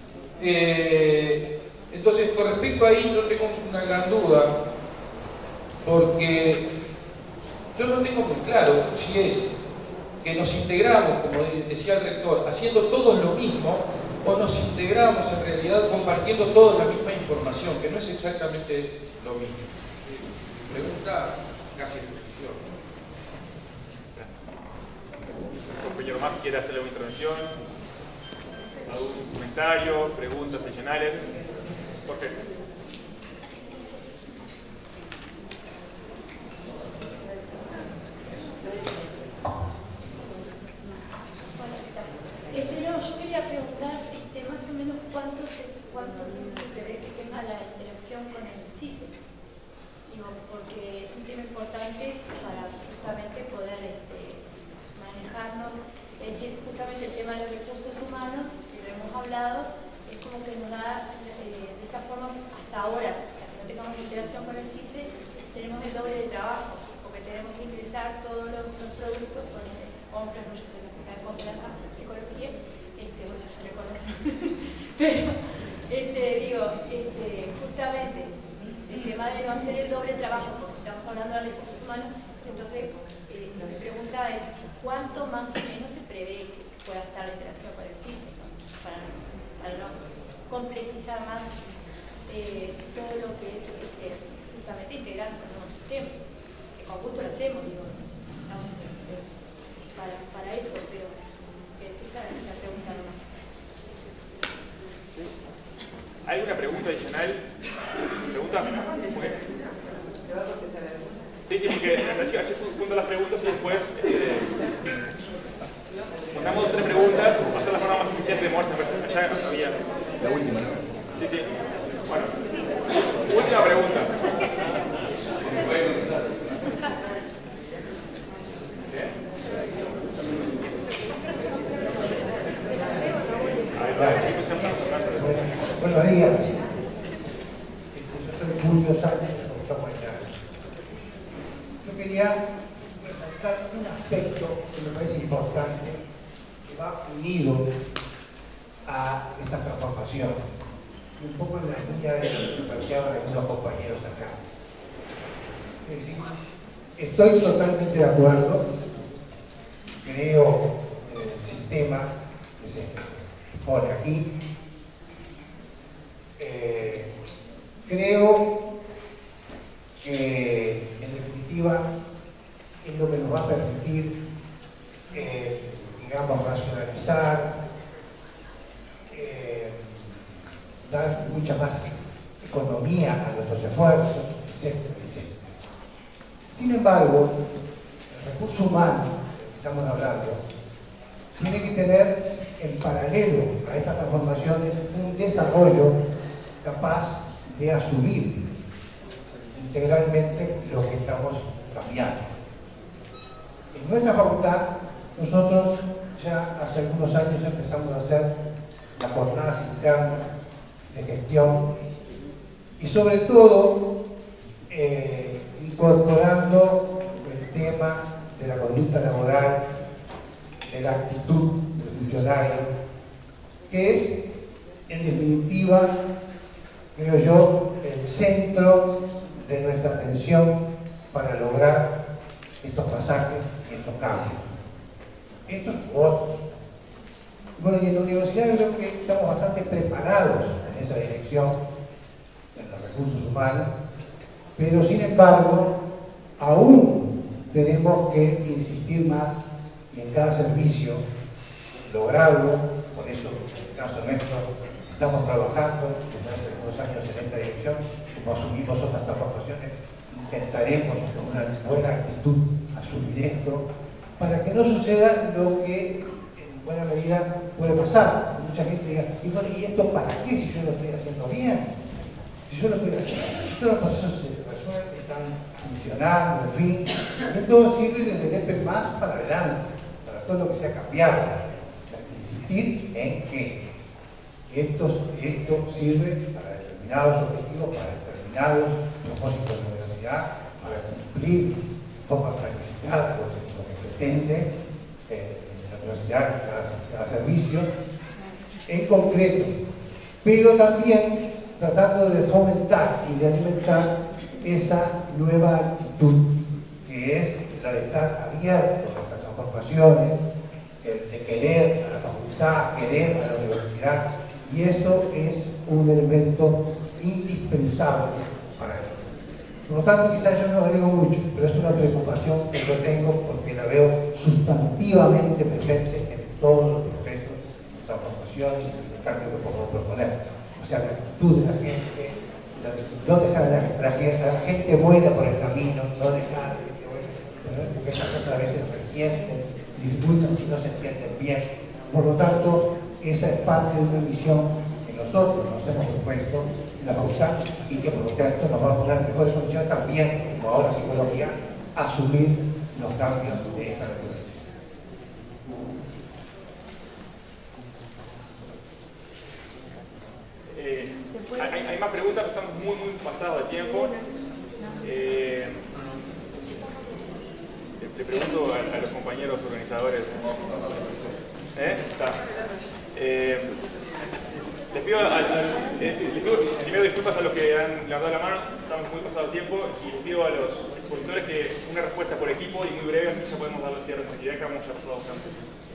Eh, entonces, con respecto a ahí, yo tengo una gran duda, porque yo no tengo muy claro si es que nos integramos, como decía el rector, haciendo todos lo mismo, o nos integramos en realidad compartiendo todos la misma información, que no es exactamente lo mismo. Pregunta casi en discusión. ¿Un compañero más quiere hacerle una intervención? ¿Algún comentario? ¿Preguntas adicionales? Jorge. Este, no, yo quería preguntar este, más o menos cuánto, se, cuánto tiempo se prevé que tenga la interacción con el C I S E. Digo, porque es un tema importante para justamente poder este, manejarnos, es decir, justamente el tema de los recursos humanos, que lo hemos hablado, es como que nos da, eh, de esta forma, hasta ahora, hasta que no tengamos interacción con el C I S E, tenemos el doble de trabajo, porque tenemos que ingresar todos los, los productos con el compras, no yo sé lo que está de compra acá, psicología, este, bueno, ya me conocen, pero, este, digo, este, justamente, el tema de no hacer el doble trabajo, porque estamos hablando de recursos humanos, entonces, eh, lo que pregunta es, ¿cuánto más o menos se prevé que pueda estar la interacción con el C I S E, ¿no? para, para no complejizar más eh, todo lo que es este, justamente integrarnos al nuevo sistema, que con gusto lo hacemos, digo, estamos eh, para, para eso, pero eh, esa es la pregunta nomás. ¿Sí? ¿Hay alguna pregunta adicional? ¿Pregunta? Sí, sí, porque así, así junto las preguntas y después eh, contamos dos tres preguntas, va a ser la forma más eficiente de moverse. Ya había. La última. Sí, sí. Bueno, última pregunta. Buenos días. Yo soy Julio Sánchez, yo quería resaltar un aspecto que me parece importante, que va unido a esta transformación, y un poco en la línea de lo que planteaban algunos compañeros acá. Es decir, estoy totalmente de acuerdo, creo en el sistema que se pone aquí. Eh, creo que en definitiva es lo que nos va a permitir eh, digamos racionalizar, eh, dar mucha más economía a nuestros esfuerzos, etcétera, etcétera. Sin embargo, el recurso humano que estamos hablando tiene que tener en paralelo a estas transformaciones un desarrollo capaz de asumir integralmente lo que estamos cambiando. En nuestra facultad, nosotros ya hace algunos años empezamos a hacer las jornadas internas de gestión y sobre todo eh, incorporando el tema de la conducta laboral, de la actitud del funcionario, que es en definitiva, creo yo, el centro de nuestra atención para lograr estos pasajes y estos cambios. Estos otros. Bueno, y en la universidad creo que estamos bastante preparados en esa dirección, en los recursos humanos, pero sin embargo, aún tenemos que insistir más y en cada servicio lograrlo. Por eso, en el caso nuestro, estamos trabajando desde hace algunos años en esta dirección. Como asumimos otras transformaciones, intentaremos con una buena actitud asumir esto para que no suceda lo que en buena medida puede pasar. Mucha gente diga, y bueno, ¿y esto para qué si yo lo estoy haciendo bien? Si yo lo estoy haciendo bien, si todos los procesos se resuelven, están funcionando, en fin, esto sirve desde el E P E más para adelante, para todo lo que se ha cambiado. Insistir en que esto, esto sirve para determinados objetivos, para determinados propósitos de la universidad, para cumplir de forma planificada lo que, lo que pretende eh, la universidad, cada, cada servicio, en concreto, pero también tratando de fomentar y de alimentar esa nueva actitud que es la de estar abiertos a esta formaciones, de, de querer a la facultad, querer a la universidad, y eso es un elemento indispensable para ellos. Por lo tanto, quizás yo no agrego mucho, pero es una preocupación que yo tengo porque la veo sustantivamente presente en todos los procesos de transformación y de cambio que podemos proponer. O sea, la actitud de la gente, la, no dejar a la, la, a la gente buena por el camino, no dejar a la gente buena, porque esas cosas a veces resienten, disfrutan si no se entienden bien. Por lo tanto, esa es parte de una misión que nosotros nos hemos propuesto en la facultad y que por lo tanto nos va a poner mejor solución también, como ahora psicología, asumir los cambios de esta naturaleza. Eh, hay, hay más preguntas, pero estamos muy, muy pasados de tiempo. Eh, le, le pregunto a, a los compañeros organizadores. ¿Eh? Está. Eh, les pido, al, al, eh, les pido primero disculpas a los que han levantado la mano, estamos muy pasados de tiempo, y les pido a los expositores que una respuesta por equipo y muy breve, así ya podemos darle cierre de actividad que vamos ya pasado bastante.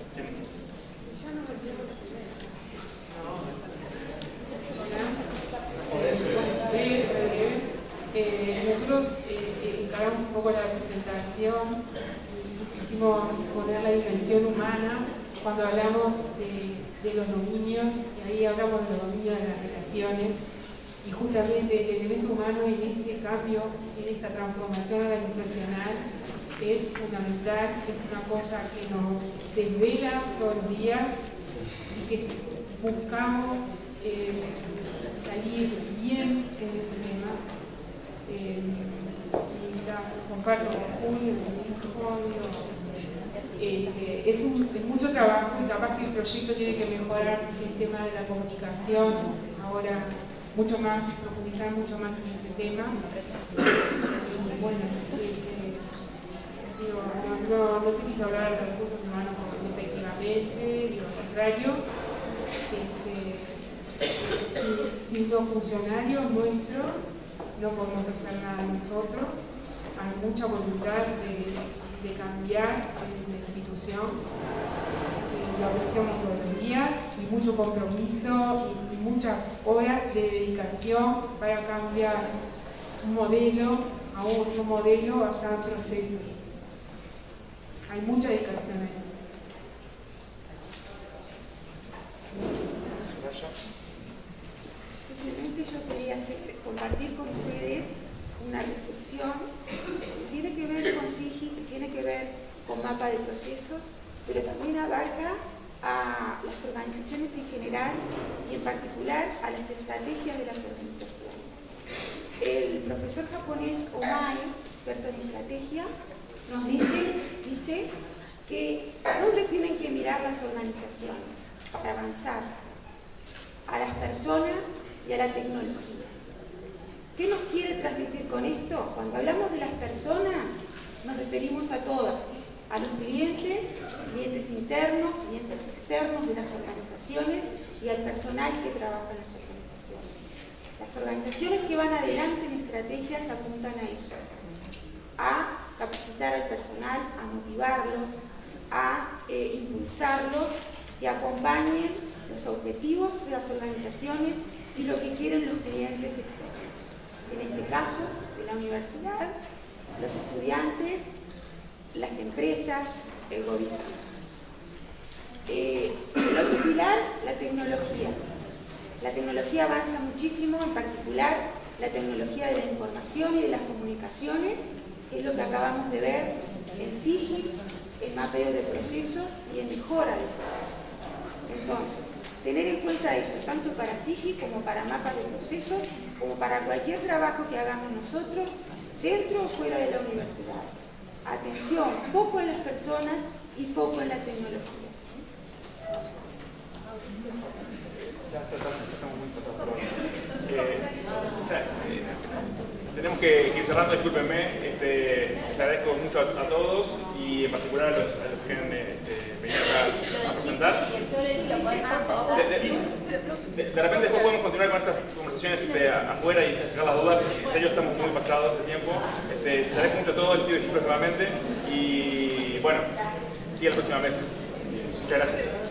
Eh, nosotros eh, encargamos un poco la presentación, quisimos poner la dimensión humana cuando hablamos de, de los dominios, y ahí hablamos de los dominios de las relaciones, y justamente el elemento humano en este cambio, en esta transformación organizacional, es fundamental, es una cosa que nos desvela todos los días y que buscamos eh, salir bien en este tema. Eh, y la, comparto con Julio, eh, es, un, es mucho trabajo, y capaz que el proyecto tiene que mejorar el tema de la comunicación, ahora mucho más, profundizar mucho más en ese tema. Y bueno, eh, digo, no, no, no se quiso hablar de los recursos humanos como efectivamente, digo, al contrario, este, sin, sin los funcionarios nuestros no podemos hacer nada nosotros. Hay mucha voluntad de, de cambiar en la institución, eh, lo apreciamos todos los días, y mucho compromiso y, y muchas horas de dedicación para cambiar un modelo a otro modelo, basado en procesos. Hay mucha dedicación ahí. Simplemente yo quería hacer, compartir con ustedes una reflexión que tiene que ver con S I G I, que tiene que ver con mapa de procesos, pero también abarca a las organizaciones en general y en particular a las estrategias de las organizaciones. El profesor japonés Omai, experto en estrategias, nos dice, dice que ¿dónde tienen que mirar las organizaciones para avanzar? A las personas y a la tecnología. ¿Qué nos quiere transmitir con esto? Cuando hablamos de las personas, nos referimos a todas, a los clientes, clientes internos, clientes externos de las organizaciones y al personal que trabaja en las organizaciones. Las organizaciones que van adelante en estrategias apuntan a eso, a capacitar al personal, a motivarlos, a eh, impulsarlos, que acompañen los objetivos de las organizaciones y lo que quieren los clientes externos. En este caso, de la universidad, los estudiantes, las empresas, el gobierno. Eh, el otro pilar, la tecnología. La tecnología avanza muchísimo, en particular la tecnología de la información y de las comunicaciones, que es lo que acabamos de ver en S I G I, el mapeo de procesos y en mejora de procesos. Entonces, tener en cuenta eso, tanto para S I G I como para mapas de procesos, como para cualquier trabajo que hagamos nosotros, dentro o fuera de la universidad. Atención, foco en las personas y foco en la tecnología. Ya estamos muy pasados. Eh, ya, eh, tenemos que, que ir cerrando, discúlpenme. Este, les agradezco mucho a, a todos y en particular a los, a los que han este, venido acá a presentar. De, de, de, de repente después podemos continuar con estas conversaciones este, afuera y sacar las dudas. En serio estamos muy pasados de tiempo. Este, les agradezco mucho a todos, les pido disculpas nuevamente. Y bueno, sí, la próxima mesa. Muchas gracias.